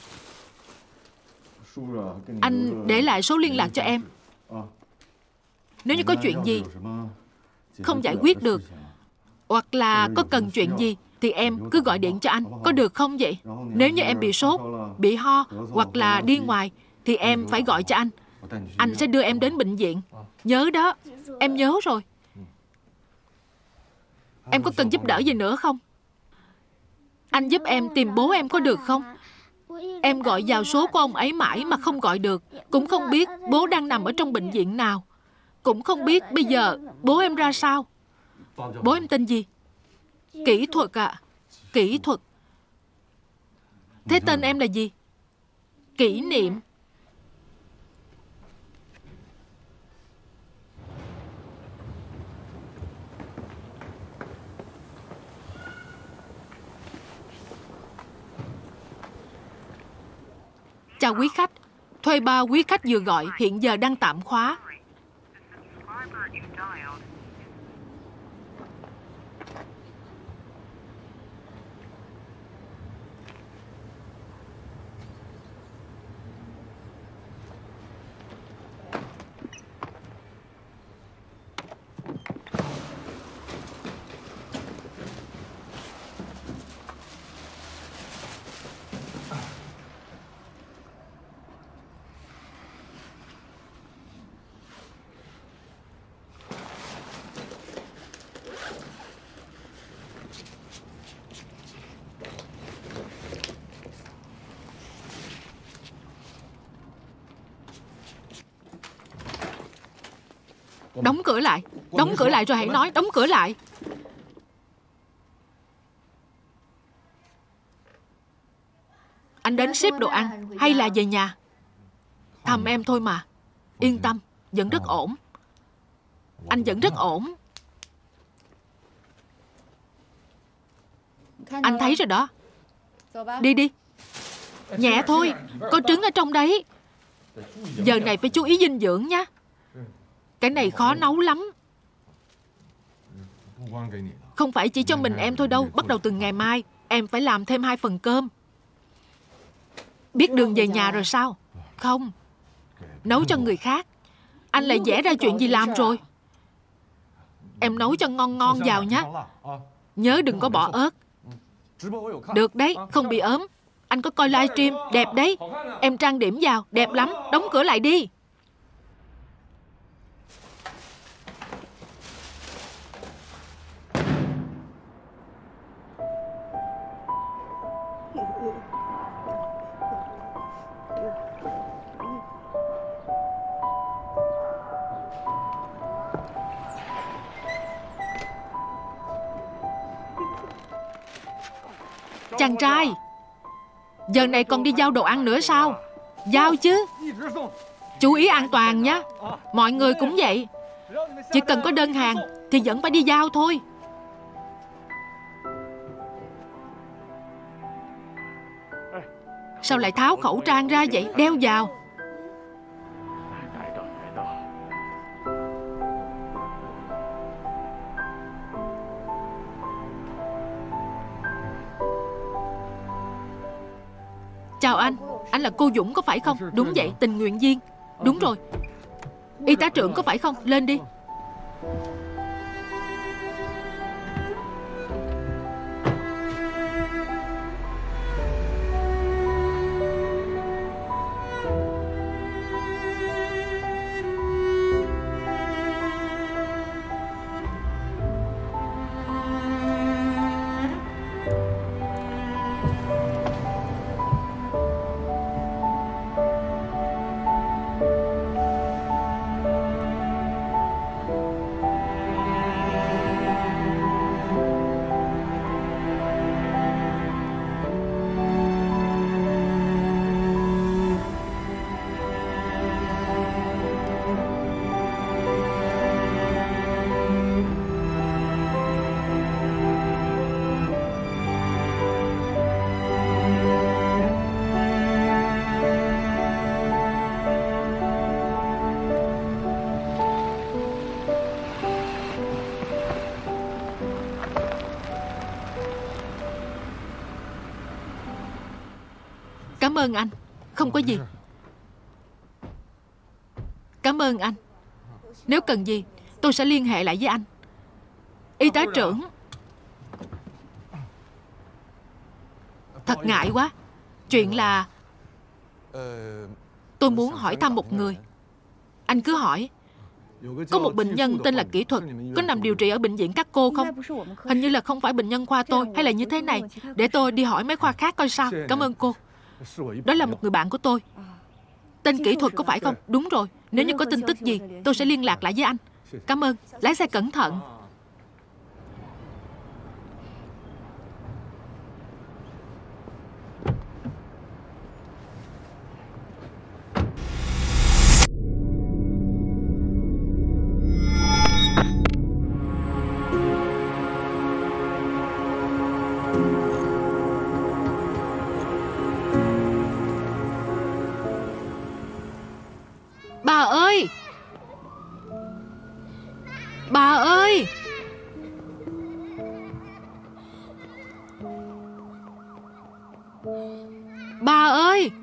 anh để lại số liên lạc cho em. Nếu như có chuyện gì không giải quyết được, hoặc là có cần chuyện gì, thì em cứ gọi điện cho anh. Có được không vậy? Nếu như em bị sốt, bị ho, hoặc là đi ngoài, thì em phải gọi cho anh. Anh sẽ đưa em đến bệnh viện. Nhớ đó, em nhớ rồi. Em có cần giúp đỡ gì nữa không? Anh giúp em tìm bố em có được không? Em gọi vào số của ông ấy mãi mà không gọi được. Cũng không biết bố đang nằm ở trong bệnh viện nào. Cũng không biết bây giờ bố em ra sao. Bố em tên gì? Kỹ thuật ạ. Kỹ thuật. Thế tên em là gì? Kỷ Niệm. Chào quý khách. Thuê bao quý khách vừa gọi hiện giờ đang tạm khóa. Đóng cửa lại. Đóng cửa lại rồi hãy nói. Đóng cửa lại. Anh đến ship đồ ăn hay là về nhà? Thăm em thôi mà. Yên tâm, vẫn rất ổn. Anh vẫn rất ổn. Anh thấy rồi đó. Đi đi. Nhẹ thôi. Có trứng ở trong đấy. Giờ này phải chú ý dinh dưỡng nha. Cái này khó nấu lắm. Không phải chỉ cho mình em thôi đâu. Bắt đầu từ ngày mai em phải làm thêm hai phần cơm. Biết đường về nhà rồi sao? Không. Nấu cho người khác. Anh lại vẽ ra chuyện gì làm rồi. Em nấu cho ngon ngon vào nhé. Nhớ đừng có bỏ ớt. Được đấy, không bị ốm. Anh có coi livestream, đẹp đấy. Em trang điểm vào, đẹp lắm. Đóng cửa lại đi. Chàng trai, giờ này còn đi giao đồ ăn nữa sao? Giao chứ. Chú ý an toàn nhé. Mọi người cũng vậy. Chỉ cần có đơn hàng thì vẫn phải đi giao thôi. Sao lại tháo khẩu trang ra vậy? Đeo vào. Chào anh. Anh là cô Dũng có phải không? Đúng vậy, tình nguyện viên. Đúng rồi. Y tá trưởng có phải không? Lên đi. Cảm ơn anh. Không có gì. Cảm ơn anh. Nếu cần gì tôi sẽ liên hệ lại với anh. Y tá trưởng, thật ngại quá. Chuyện là tôi muốn hỏi thăm một người. Anh cứ hỏi. Có một bệnh nhân tên là Kỹ Thuật, có nằm điều trị ở bệnh viện các cô không? Hình như là không phải bệnh nhân khoa tôi. Hay là như thế này, để tôi đi hỏi mấy khoa khác coi sao. Cảm ơn cô. Đó là một người bạn của tôi. Tên Kỹ Thuật có phải không? Đúng rồi. Nếu như có tin tức gì tôi sẽ liên lạc lại với anh. Cảm ơn. Lái xe cẩn thận. Bà ơi! Bà ơi!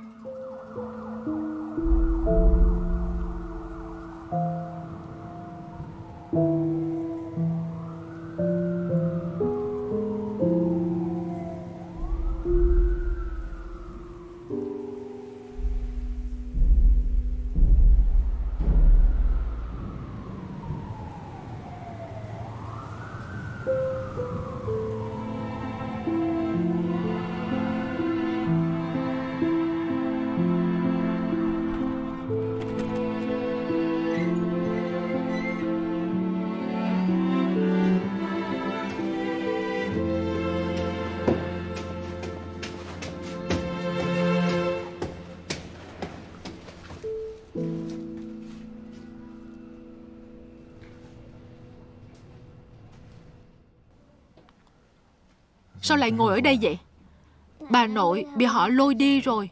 Sao lại ngồi ở đây vậy? Bà nội bị họ lôi đi rồi.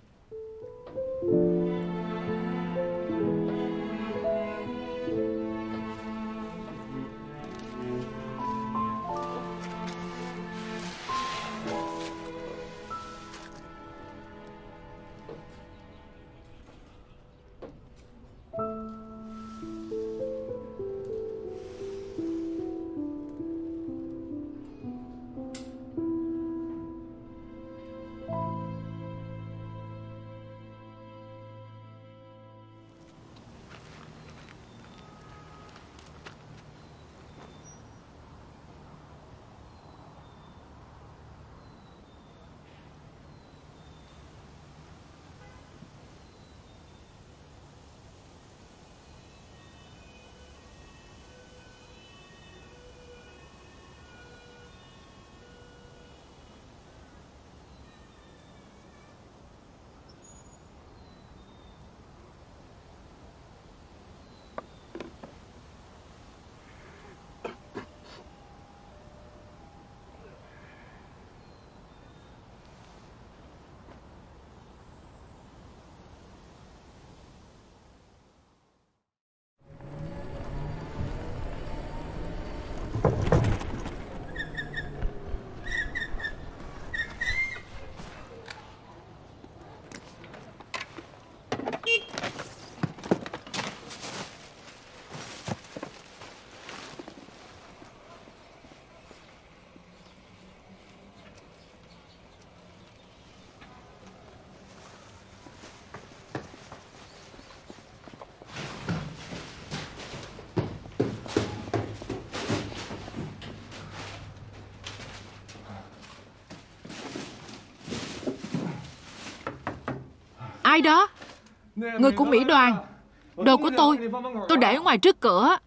Ai đó? Người của Mỹ đoàn. Đồ của tôi Tôi để ở ngoài trước cửa.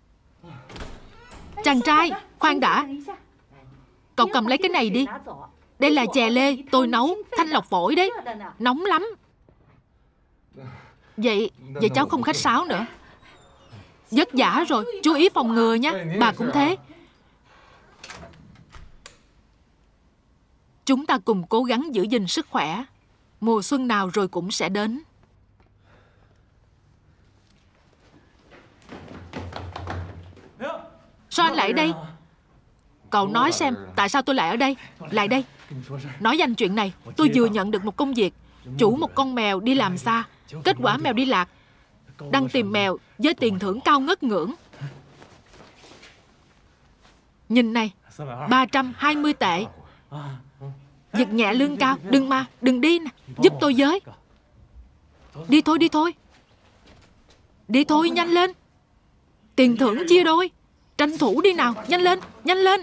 Chàng trai, khoan đã. Cậu cầm lấy cái này đi. Đây là chè lê tôi nấu, thanh lọc phổi đấy. Nóng lắm. Vậy Vậy cháu không khách sáo nữa. Vất vả rồi, chú ý phòng ngừa nhé. Bà cũng thế. Chúng ta cùng cố gắng giữ gìn sức khỏe. Mùa xuân nào rồi cũng sẽ đến. Sao anh lại đây? Cậu nói xem tại sao tôi lại ở đây. Lại đây. Nói danh chuyện này. Tôi vừa nhận được một công việc. Chủ một con mèo đi làm xa. Kết quả mèo đi lạc. Đang tìm mèo với tiền thưởng cao ngất ngưỡng. Nhìn này, ba trăm hai mươi tệ. Giật nhẹ lương cao. Đừng mà, đừng đi nè. Giúp tôi với. Đi thôi, đi thôi. Đi thôi, nhanh lên. Tiền thưởng chia đôi. Tranh thủ đi nào, nhanh lên, nhanh lên.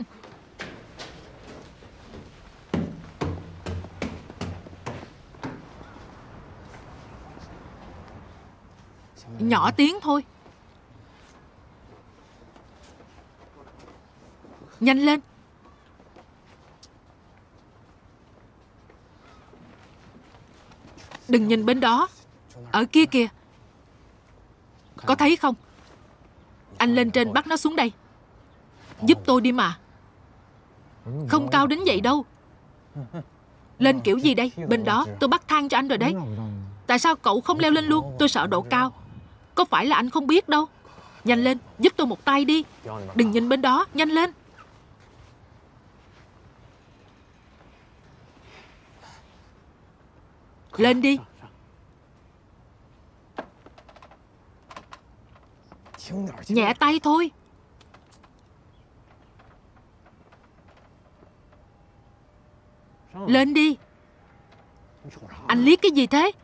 Nhỏ tiếng thôi. Nhanh lên. Đừng nhìn bên đó. Ở kia kìa. Có thấy không? Anh lên trên bắt nó xuống đây. Giúp tôi đi mà. Không cao đến vậy đâu. Lên kiểu gì đây? Bên đó tôi bắt thang cho anh rồi đấy. Tại sao cậu không leo lên luôn? Tôi sợ độ cao. Có phải là anh không biết đâu. Nhanh lên, giúp tôi một tay đi. Đừng nhìn bên đó, nhanh lên. Lên đi. Nhẹ tay thôi. Lên đi. Anh liếc cái gì thế?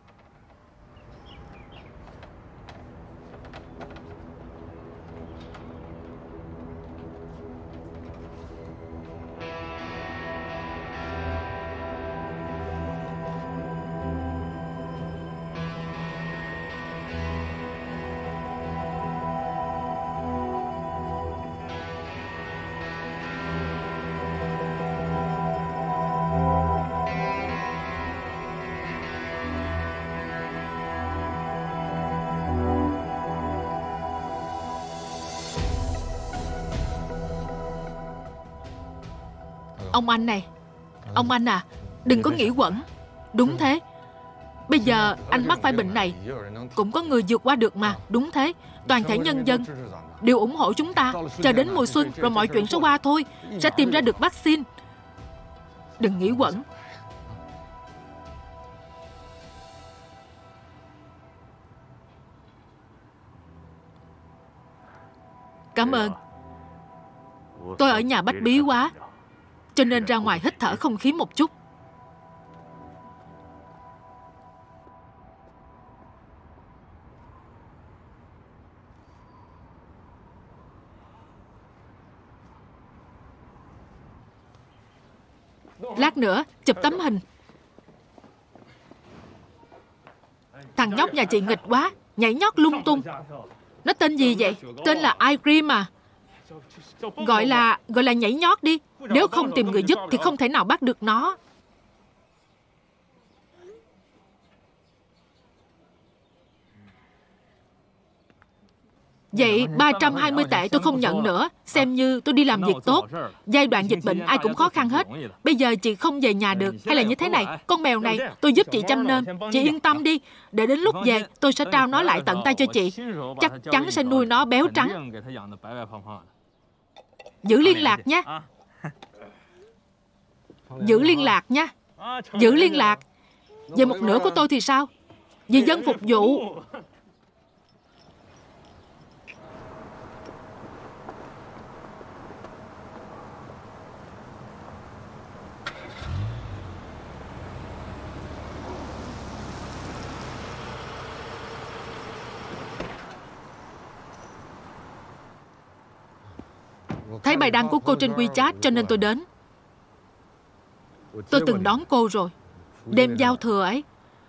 Ông anh này, ông anh à, đừng có nghĩ quẩn. Đúng thế. Bây giờ anh mắc phải bệnh này, cũng có người vượt qua được mà. Đúng thế. Toàn thể nhân dân đều ủng hộ chúng ta. Chờ đến mùa xuân rồi mọi chuyện sẽ qua thôi. Sẽ tìm ra được vaccine. Đừng nghĩ quẩn. Cảm ơn. Tôi ở nhà bách bí quá, cho nên ra ngoài hít thở không khí một chút. Lát nữa chụp tấm hình. Thằng nhóc nhà chị nghịch quá, nhảy nhót lung tung. Nó tên gì vậy? Tên là Ice Cream à? Gọi là Gọi là nhảy nhót đi. Nếu không tìm người giúp thì không thể nào bắt được nó. Vậy ba trăm hai mươi tệ tôi không nhận nữa. Xem như tôi đi làm việc tốt. Giai đoạn dịch bệnh ai cũng khó khăn hết. Bây giờ chị không về nhà được. Hay là như thế này, con mèo này tôi giúp chị chăm nom. Chị yên tâm đi. Để đến lúc về tôi sẽ trao nó lại tận tay cho chị. Chắc chắn sẽ nuôi nó béo trắng. Giữ liên lạc nhé. Giữ liên lạc nhé. Giữ liên lạc. Về một nửa của tôi thì sao? Vì dân phục vụ. Thấy bài đăng của cô trên WeChat cho nên tôi đến. Tôi từng đón cô rồi. Đêm giao thừa ấy.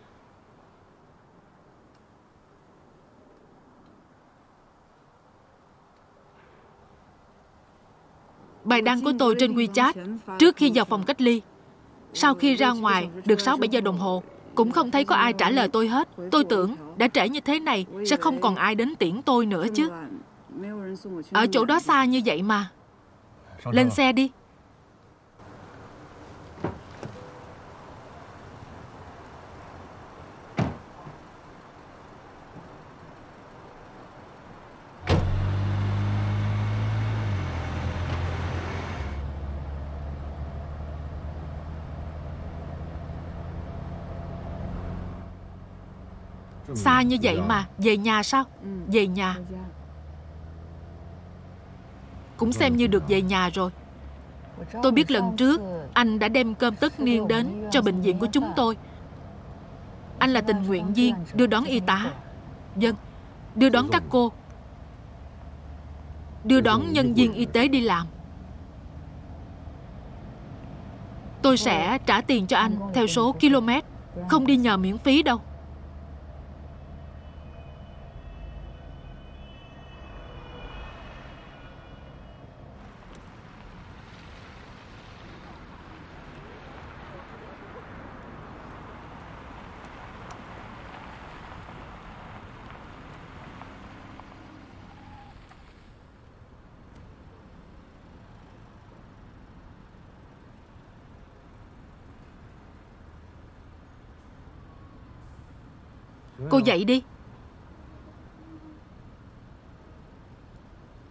Bài đăng của tôi trên WeChat trước khi vào phòng cách ly. Sau khi ra ngoài được sáu bảy giờ đồng hồ, cũng không thấy có ai trả lời tôi hết. Tôi tưởng đã trễ như thế này sẽ không còn ai đến tiễn tôi nữa chứ. Ở chỗ đó xa như vậy mà. Lên xe đi. Xa như vậy mà. Về nhà sao? Về nhà. Cũng xem như được về nhà rồi. Tôi biết lần trước anh đã đem cơm tất niên đến cho bệnh viện của chúng tôi. Anh là tình nguyện viên đưa đón y tá. Vâng, đưa đón các cô, đưa đón nhân viên y tế đi làm. Tôi sẽ trả tiền cho anh theo số km, không đi nhờ miễn phí đâu. Cô dậy đi.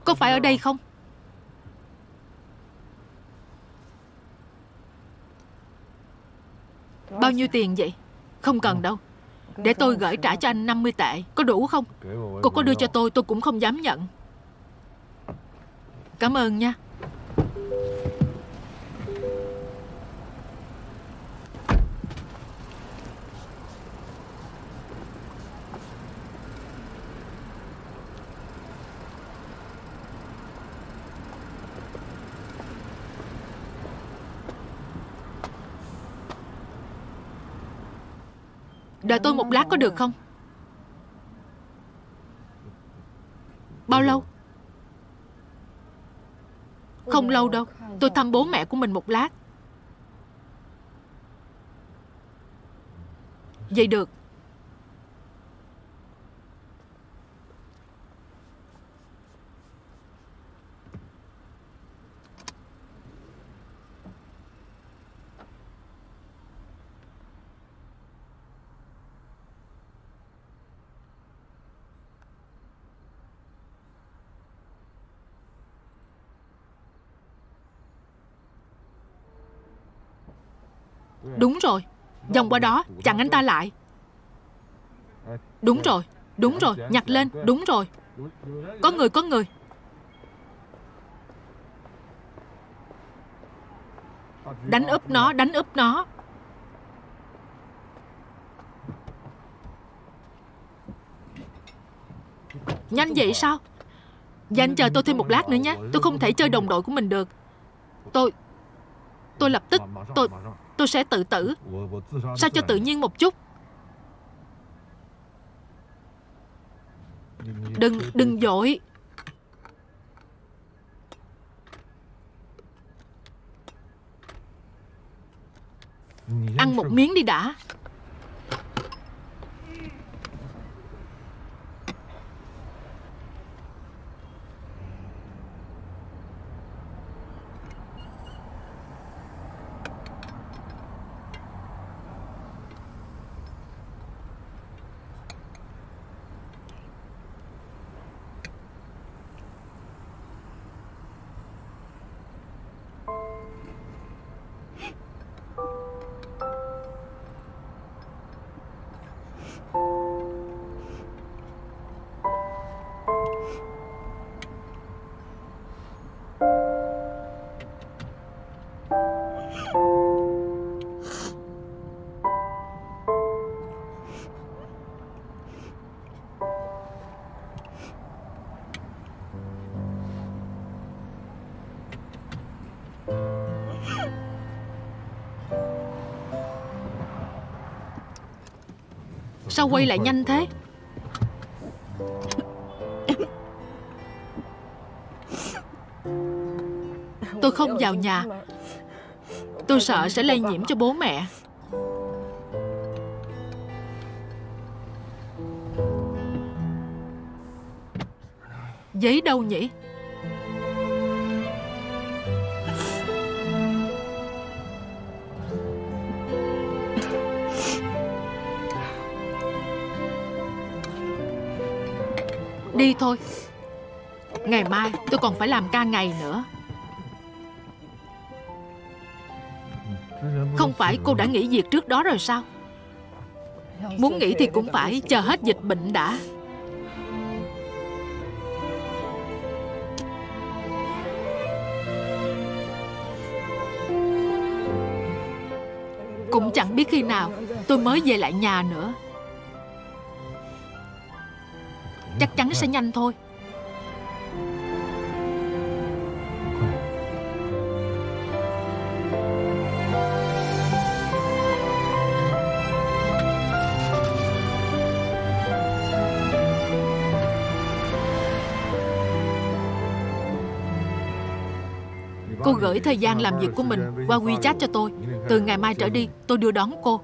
Có phải ở đây không? Bao nhiêu tiền vậy? Không cần đâu. Để tôi gửi trả cho anh năm mươi tệ. Có đủ không? Cô có đưa cho tôi tôi cũng không dám nhận. Cảm ơn nha. Đợi tôi một lát có được không? Bao lâu? Không lâu đâu. Tôi thăm bố mẹ của mình một lát. Vậy được. Đúng rồi. Vòng qua đó, chặn anh ta lại. Đúng rồi, đúng rồi, nhặt lên, đúng rồi. Có người, có người. Đánh úp nó, đánh úp nó. Nhanh vậy sao? Dạ anh chờ tôi thêm một lát nữa nhé. Tôi không thể chơi đồng đội của mình được. Tôi Tôi lập tức Tôi Tôi sẽ tự tử. Sao cho tự nhiên một chút. Đừng, đừng vội. Ăn một miếng đi đã. Sao quay lại nhanh thế? Tôi không vào nhà. Tôi sợ sẽ lây nhiễm cho bố mẹ. Giấy đâu nhỉ? Đi thôi. Ngày mai tôi còn phải làm ca ngày nữa. Không phải cô đã nghỉ việc trước đó rồi sao? Muốn nghỉ thì cũng phải chờ hết dịch bệnh đã. Cũng chẳng biết khi nào tôi mới về lại nhà nữa. Chắc chắn sẽ nhanh thôi. Cô gửi thời gian làm việc của mình qua WeChat cho tôi. Từ ngày mai trở đi tôi đưa đón cô.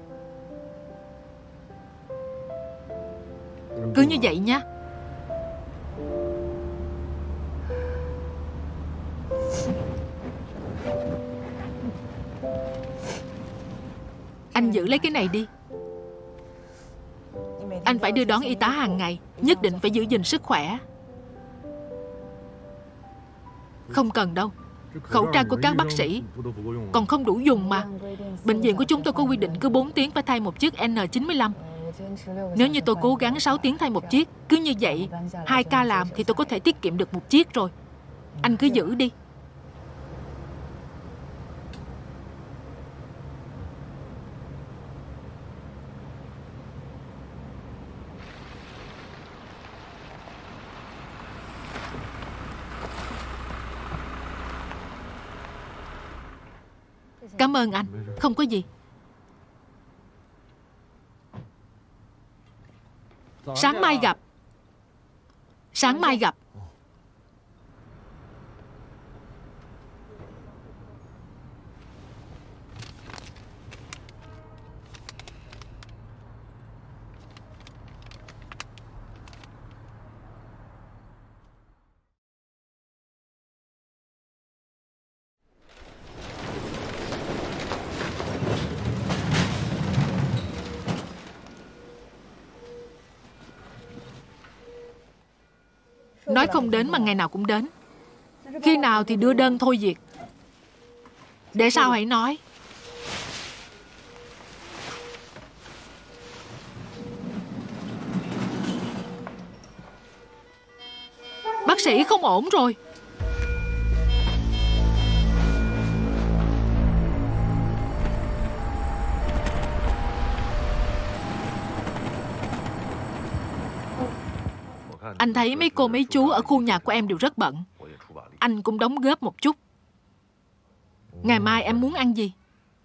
Cứ như vậy nhé. Anh giữ lấy cái này đi. Anh phải đưa đón y tá hàng ngày. Nhất định phải giữ gìn sức khỏe. Không cần đâu. Khẩu trang của các bác sĩ còn không đủ dùng mà. Bệnh viện của chúng tôi có quy định cứ bốn tiếng phải thay một chiếc N chín mươi lăm. Nếu như tôi cố gắng sáu tiếng thay một chiếc, cứ như vậy hai ca làm thì tôi có thể tiết kiệm được một chiếc rồi. Anh cứ giữ đi. Cảm ơn anh. Không có gì. Sáng mai gặp. Sáng mai gặp. Nói không đến mà ngày nào cũng đến. Khi nào thì đưa đơn thôi việc. Để sau hãy nói. Bác sĩ không ổn rồi. Anh thấy mấy cô mấy chú ở khu nhà của em đều rất bận. Anh cũng đóng góp một chút. Ngày mai em muốn ăn gì?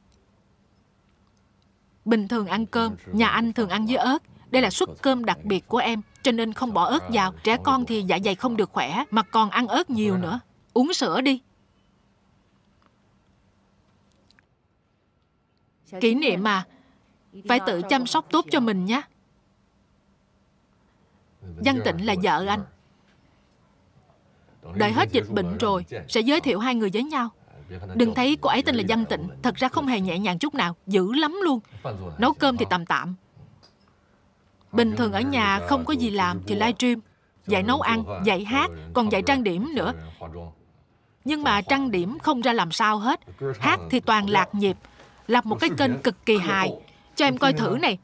Bình thường ăn cơm, nhà anh thường ăn với ớt. Đây là suất cơm đặc biệt của em, cho nên không bỏ ớt vào. Trẻ con thì dạ dày không được khỏe, mà còn ăn ớt nhiều nữa. Uống sữa đi. Kỷ niệm mà, phải tự chăm sóc tốt cho mình nhé. Văn Tịnh là vợ anh. Đợi hết dịch bệnh rồi sẽ giới thiệu hai người với nhau. Đừng thấy cô ấy tên là Văn Tịnh, thật ra không hề nhẹ nhàng chút nào, dữ lắm luôn. Nấu cơm thì tạm tạm. Bình thường ở nhà không có gì làm thì livestream, dạy nấu ăn, dạy hát, còn dạy trang điểm nữa. Nhưng mà trang điểm không ra làm sao hết. Hát thì toàn lạc nhịp. Lập một cái kênh cực kỳ hài. Cho em coi thử này.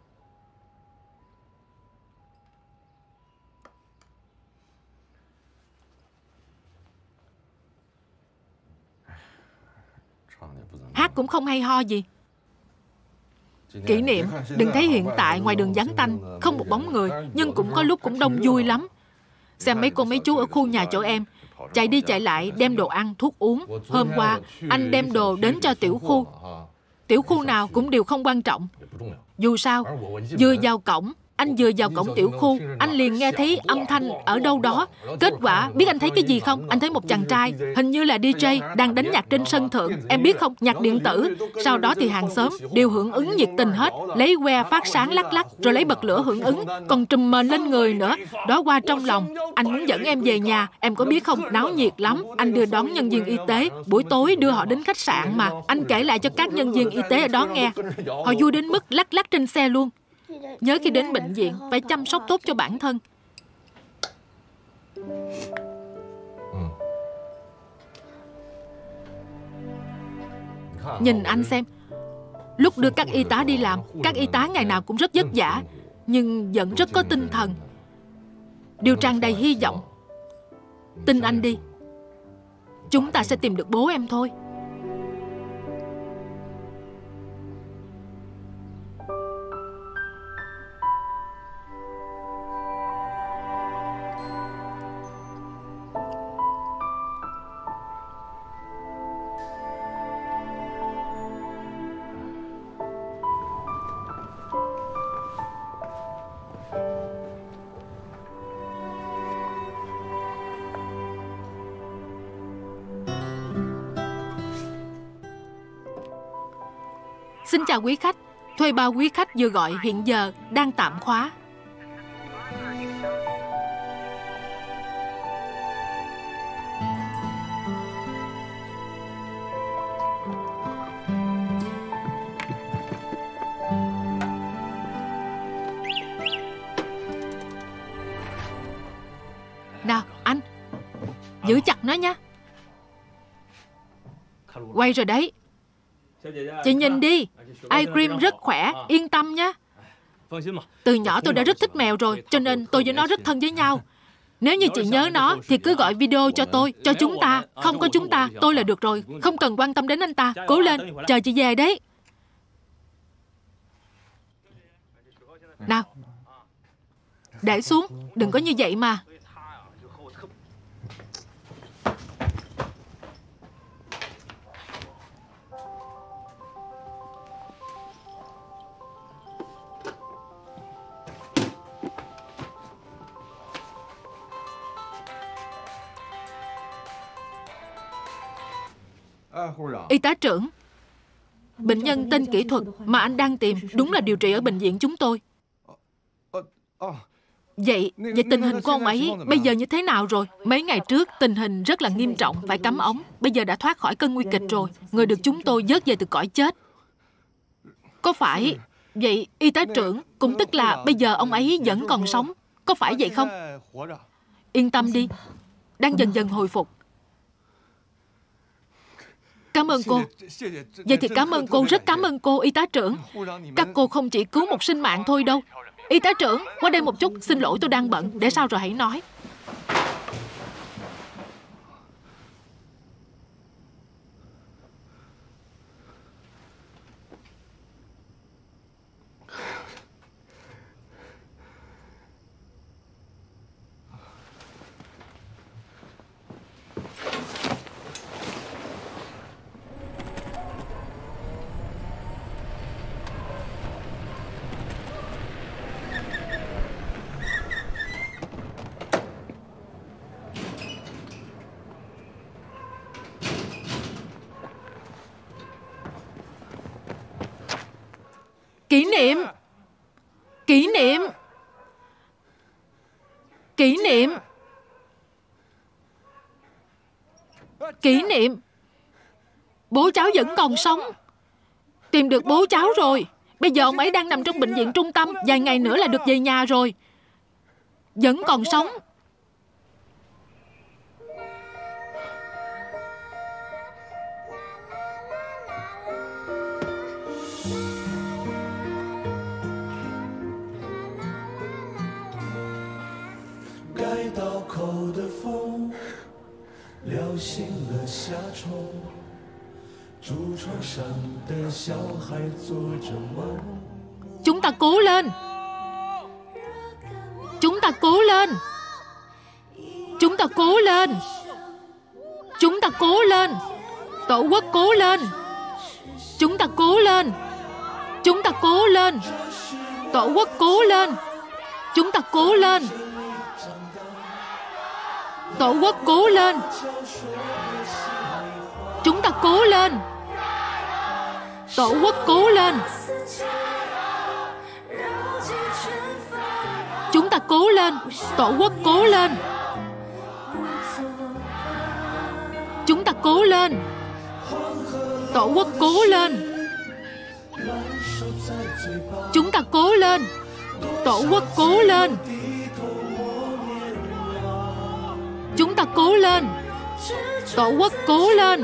Hát cũng không hay ho gì. Kỷ niệm, đừng thấy hiện tại ngoài đường vắng tanh, không một bóng người, nhưng cũng có lúc cũng đông vui lắm. Xem mấy cô mấy chú ở khu nhà chỗ em, chạy đi chạy lại đem đồ ăn, thuốc uống. Hôm qua, anh đem đồ đến cho tiểu khu. Tiểu khu nào cũng đều không quan trọng. Dù sao, vừa vào cổng, anh vừa vào cổng tiểu khu, anh liền nghe thấy âm thanh ở đâu đó. Kết quả, biết anh thấy cái gì không? Anh thấy một chàng trai, hình như là đi jay, đang đánh nhạc trên sân thượng. Em biết không, nhạc điện tử. Sau đó thì hàng xóm đều hưởng ứng nhiệt tình hết. Lấy que phát sáng lắc lắc, rồi lấy bật lửa hưởng ứng, còn trùm mền lên người nữa. Đó qua trong lòng, anh muốn dẫn em về nhà. Em có biết không, náo nhiệt lắm. Anh đưa đón nhân viên y tế, buổi tối đưa họ đến khách sạn mà. Anh kể lại cho các nhân viên y tế ở đó nghe. Họ vui đến mức lắc lắc trên xe luôn. Nhớ khi đến bệnh viện phải chăm sóc tốt cho bản thân. Nhìn anh xem, lúc đưa các y tá đi làm, các y tá ngày nào cũng rất vất vả, nhưng vẫn rất có tinh thần, đều tràn đầy hy vọng. Tin anh đi, chúng ta sẽ tìm được bố em thôi. Xin chào quý khách. Thuê bao quý khách vừa gọi hiện giờ đang tạm khóa. Nào, anh, giữ chặt nó nha. Quay rồi đấy. Chị nhìn đi, ice cream rất khỏe, yên tâm nhé. Từ nhỏ tôi đã rất thích mèo rồi, cho nên tôi với nó rất thân với nhau. Nếu như chị nhớ nó thì cứ gọi video cho tôi, cho chúng ta. Không có chúng ta, tôi là được rồi. Không cần quan tâm đến anh ta. Cố lên, chờ chị về đấy. Nào, để xuống, đừng có như vậy mà. Y tá trưởng, bệnh nhân tên kỹ thuật mà anh đang tìm đúng là điều trị ở bệnh viện chúng tôi. Vậy, vậy tình hình của ông ấy bây giờ như thế nào rồi? Mấy ngày trước tình hình rất là nghiêm trọng, phải cắm ống. Bây giờ đã thoát khỏi cơn nguy kịch rồi. Người được chúng tôi vớt về từ cõi chết. Có phải vậy y tá trưởng, cũng tức là bây giờ ông ấy vẫn còn sống, có phải vậy không? Yên tâm đi, đang dần dần hồi phục. Cảm ơn cô. Vậy thì cảm ơn cô, rất cảm ơn cô, y tá trưởng. Các cô không chỉ cứu một sinh mạng thôi đâu. Y tá trưởng, qua đây một chút, xin lỗi tôi đang bận, để sau rồi hãy nói. Kỷ niệm. Kỷ niệm. Kỷ niệm. Kỷ niệm. Bố cháu vẫn còn sống. Tìm được bố cháu rồi. Bây giờ ông ấy đang nằm trong bệnh viện trung tâm. Vài ngày nữa là được về nhà rồi. Vẫn còn sống. Chúng ta cố lên. Chúng ta cố lên. Chúng ta cố lên. Chúng ta cố lên. Tổ quốc cố lên. Chúng ta cố lên. Chúng ta cố lên. Tổ quốc cố lên. Chúng ta cố lên. Tổ quốc cố lên. Chúng ta cố lên. Tổ quốc cố lên. Chúng ta cố lên. Tổ quốc cố lên. Chúng ta cố lên. Tổ quốc cố lên. Chúng ta cố lên. Tổ quốc cố lên. Chúng ta cố lên. Tổ quốc cố lên.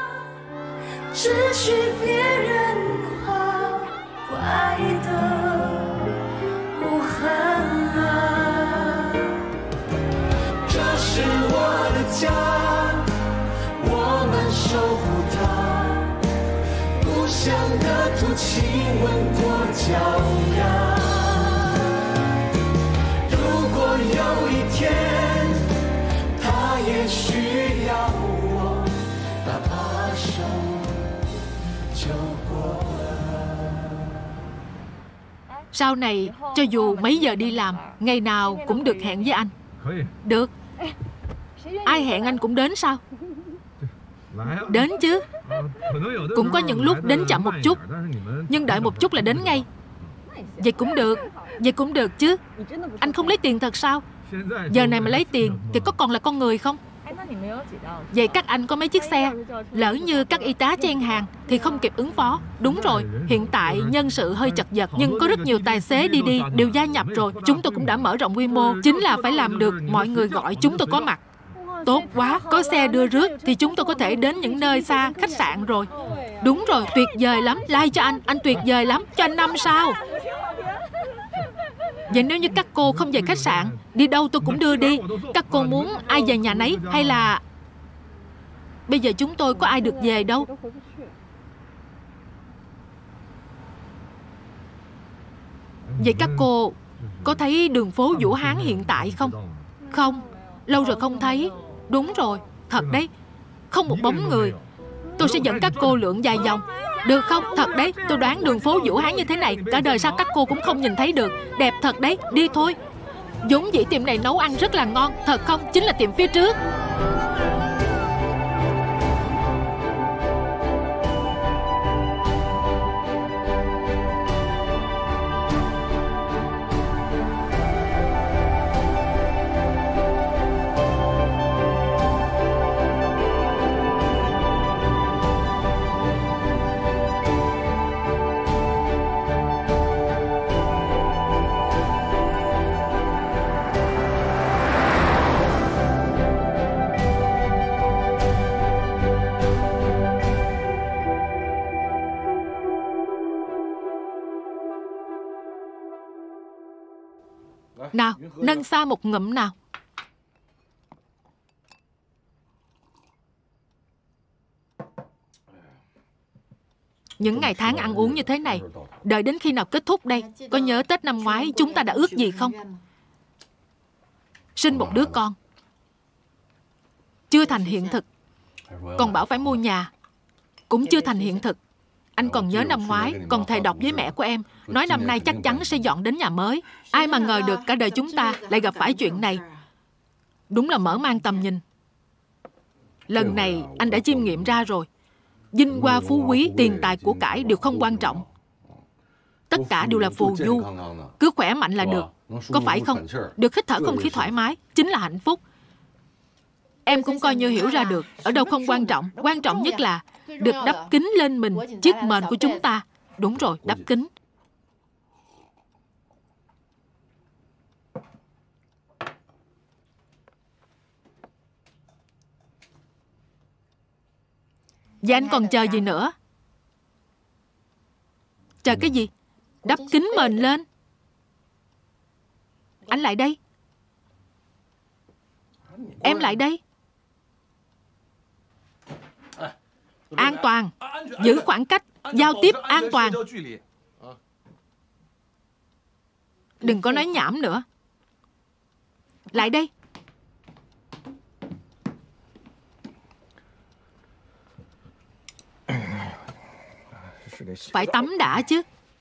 Sau này, cho dù mấy giờ đi làm, ngày nào cũng được hẹn với anh. Được. Ai hẹn anh cũng đến sao? Đến chứ. Cũng có những lúc đến chậm một chút, nhưng đợi một chút là đến ngay. Vậy cũng được. Vậy cũng được chứ. Anh không lấy tiền thật sao? Giờ này mà lấy tiền thì có còn là con người không? Vậy các anh có mấy chiếc xe, lỡ như các y tá chen hàng thì không kịp ứng phó. Đúng rồi, hiện tại nhân sự hơi chật vật, nhưng có rất nhiều tài xế đi đi đều gia nhập rồi. Chúng tôi cũng đã mở rộng quy mô, chính là phải làm được mọi người gọi chúng tôi có mặt. Tốt quá, có xe đưa rước thì chúng tôi có thể đến những nơi xa, khách sạn rồi. Đúng rồi, tuyệt vời lắm. Like cho anh, anh tuyệt vời lắm. Cho anh năm sao. Vậy nếu như các cô không về khách sạn, đi đâu tôi cũng đưa đi. Các cô muốn ai về nhà nấy hay là... Bây giờ chúng tôi có ai được về đâu. Vậy các cô có thấy đường phố Vũ Hán hiện tại không? Không, lâu rồi không thấy. Đúng rồi, thật đấy. Không một bóng người. Tôi sẽ dẫn các cô lượn vài vòng. Được không? Thật đấy, tôi đoán đường phố Vũ Hán như thế này cả đời sau các cô cũng không nhìn thấy được. Đẹp thật đấy, đi thôi. Vốn dĩ tiệm này nấu ăn rất là ngon. Thật không? Chính là tiệm phía trước. Nào, nâng xa một ngụm nào. Những ngày tháng ăn uống như thế này, đợi đến khi nào kết thúc đây? Có nhớ Tết năm ngoái chúng ta đã ước gì không? Sinh một đứa con. Chưa thành hiện thực. Còn bảo phải mua nhà. Cũng chưa thành hiện thực. Anh còn nhớ năm ngoái còn thề độc với mẹ của em, nói năm nay chắc chắn sẽ dọn đến nhà mới. Ai mà ngờ được cả đời chúng ta lại gặp phải chuyện này. Đúng là mở mang tầm nhìn. Lần này anh đã chiêm nghiệm ra rồi. Vinh hoa phú quý, tiền tài của cải đều không quan trọng. Tất cả đều là phù du. Cứ khỏe mạnh là được. Có phải không? Được hít thở không khí thoải mái chính là hạnh phúc. Em cũng coi như hiểu ra được. Ở đâu không quan trọng. Quan trọng nhất là được đắp kính lên mình, chiếc mền của chúng ta. Đúng rồi, đắp kính. Và anh còn chờ gì nữa? Chờ cái gì? Đắp kính mền lên. Anh lại đây. Em lại đây. An toàn. Giữ khoảng cách. Giao tiếp an toàn. Đừng có nói nhảm nữa. Lại đây. Phải tắm đã chứ.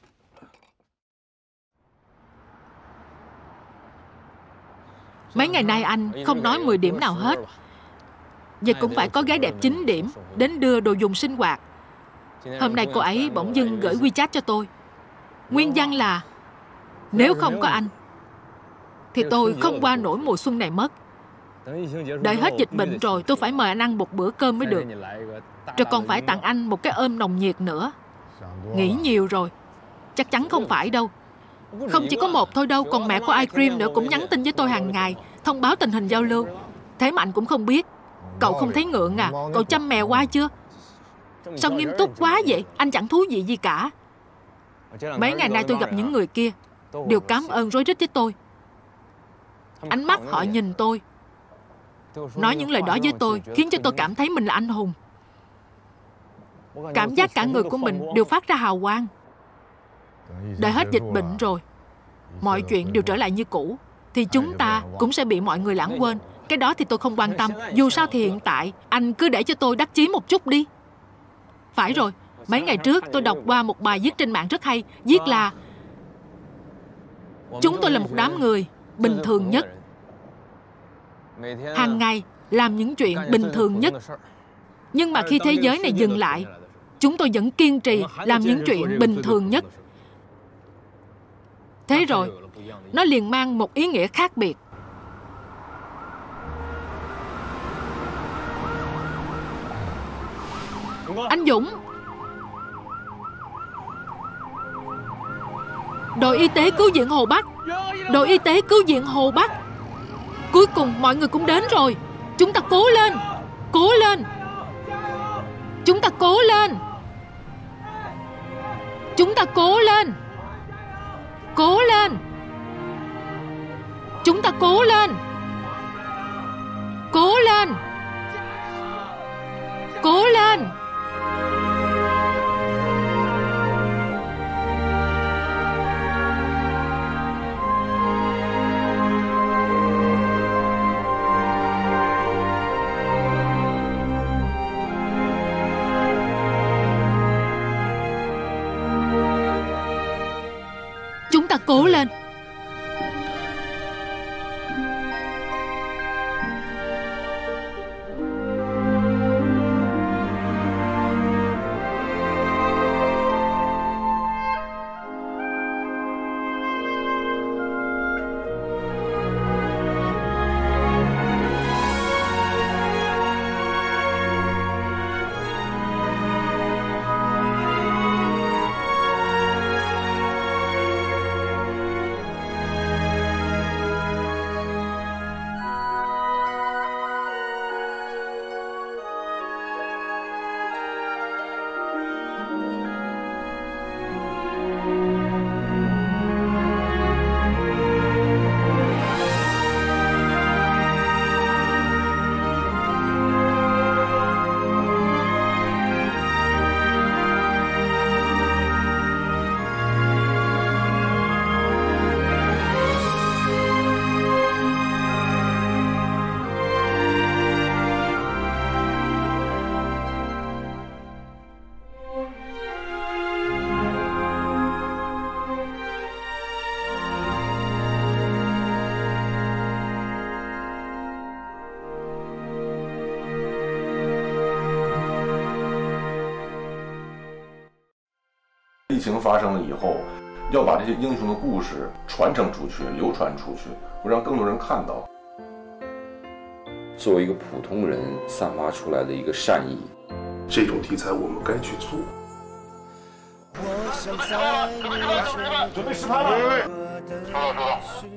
Mấy ngày nay anh không nói mười điểm nào hết. Vậy cũng phải có gái đẹp chín điểm đến đưa đồ dùng sinh hoạt. Hôm nay cô ấy bỗng dưng gửi WeChat cho tôi. Nguyên văn là: nếu không có anh thì tôi không qua nổi mùa xuân này mất. Đợi hết dịch bệnh rồi tôi phải mời anh ăn một bữa cơm mới được. Rồi còn phải tặng anh một cái ôm nồng nhiệt nữa. Nghĩ nhiều rồi. Chắc chắn không phải đâu. Không chỉ có một thôi đâu. Còn mẹ của iCream nữa cũng nhắn tin với tôi hàng ngày, thông báo tình hình giao lưu. Thế mà anh cũng không biết. Cậu không thấy ngượng à? Cậu chăm mèo qua chưa? Sao nghiêm túc quá vậy? Anh chẳng thú vị gì cả. Mấy ngày nay tôi gặp những người kia đều cảm ơn rối rít với tôi. Ánh mắt họ nhìn tôi, nói những lời đó với tôi, khiến cho tôi cảm thấy mình là anh hùng. Cảm giác cả người của mình đều phát ra hào quang. Đợi hết dịch bệnh rồi, mọi chuyện đều trở lại như cũ, thì chúng ta cũng sẽ bị mọi người lãng quên. Cái đó thì tôi không quan tâm. Dù sao thì hiện tại anh cứ để cho tôi đắc chí một chút đi. Phải rồi, mấy ngày trước tôi đọc qua một bài viết trên mạng rất hay. Viết là: chúng tôi là một đám người bình thường nhất, hàng ngày làm những chuyện bình thường nhất. Nhưng mà khi thế giới này dừng lại, chúng tôi vẫn kiên trì làm những chuyện bình thường nhất. Thế rồi, nó liền mang một ý nghĩa khác biệt. Anh Dũng! Đội y tế cứu viện Hồ Bắc! Đội y tế cứu viện Hồ Bắc! Cuối cùng mọi người cũng đến rồi. Chúng ta cố lên, cố lên. Chúng ta cố lên. Chúng ta cố lên. Cố lên. Chúng ta cố lên. Cố lên. Cố lên. Chúng ta cố lên. 疫情发生了以后，要把这些英雄的故事传承出去、流传出去，会让更多人看到。 作为一个普通人散发出来的一个善意， 这种题材我们该去做。 准备实拍了，喂喂，收到收到。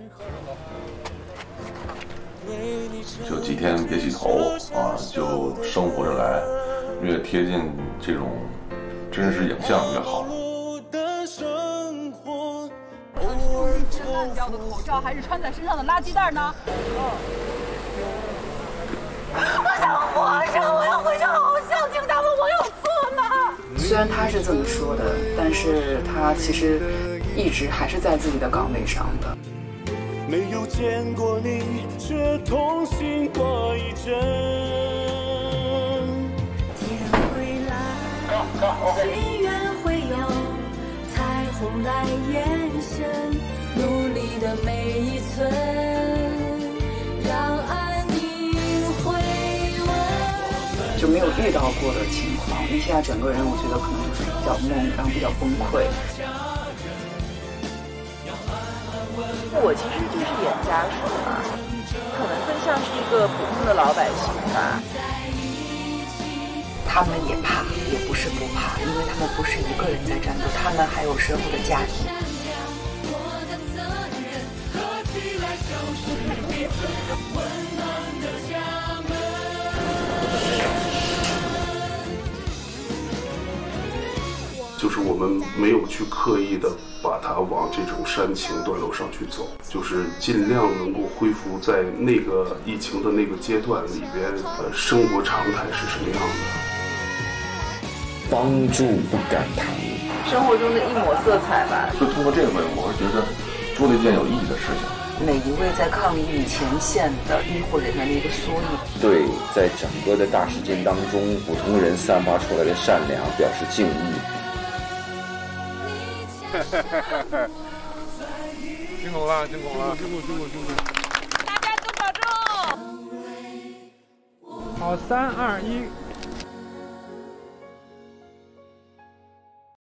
就几天别洗头啊，就生活着来，越贴近这种真实影像越好。 吃烂掉的口罩还是穿在身上的垃圾袋呢？我想活着，我要回去好好孝敬他们，我有错吗？ 虽然他是这么说的，但是他其实一直还是在自己的岗位上的。 没有见过你，却痛心过一阵。 天会蓝，心愿会有，彩虹来延伸，努力的每一寸，让安宁回温。 就没有遇到过的情况，一下整个人我觉得可能就是比较懵，然后比较崩溃。 我其实就是演家属嘛，可能更像是一个普通的老百姓吧。 他们也怕，也不是不怕，因为他们不是一个人在战斗，他们还有身后的家庭。 就是我们没有去刻意的把它往这种煽情段落上去走，就是尽量能够恢复在那个疫情的那个阶段里边，呃，生活常态是什么样的。 帮助不敢谈， 生活中的一抹色彩吧。 就通过这回，我是觉得做了一件有意义的事情。 每一位在抗疫前线的医护人员的一个缩影， 对在整个的大事件当中，普通人散发出来的善良表示敬意。 辛苦了，辛苦了，辛苦辛苦辛苦！ 大家都保重。 好，三二一。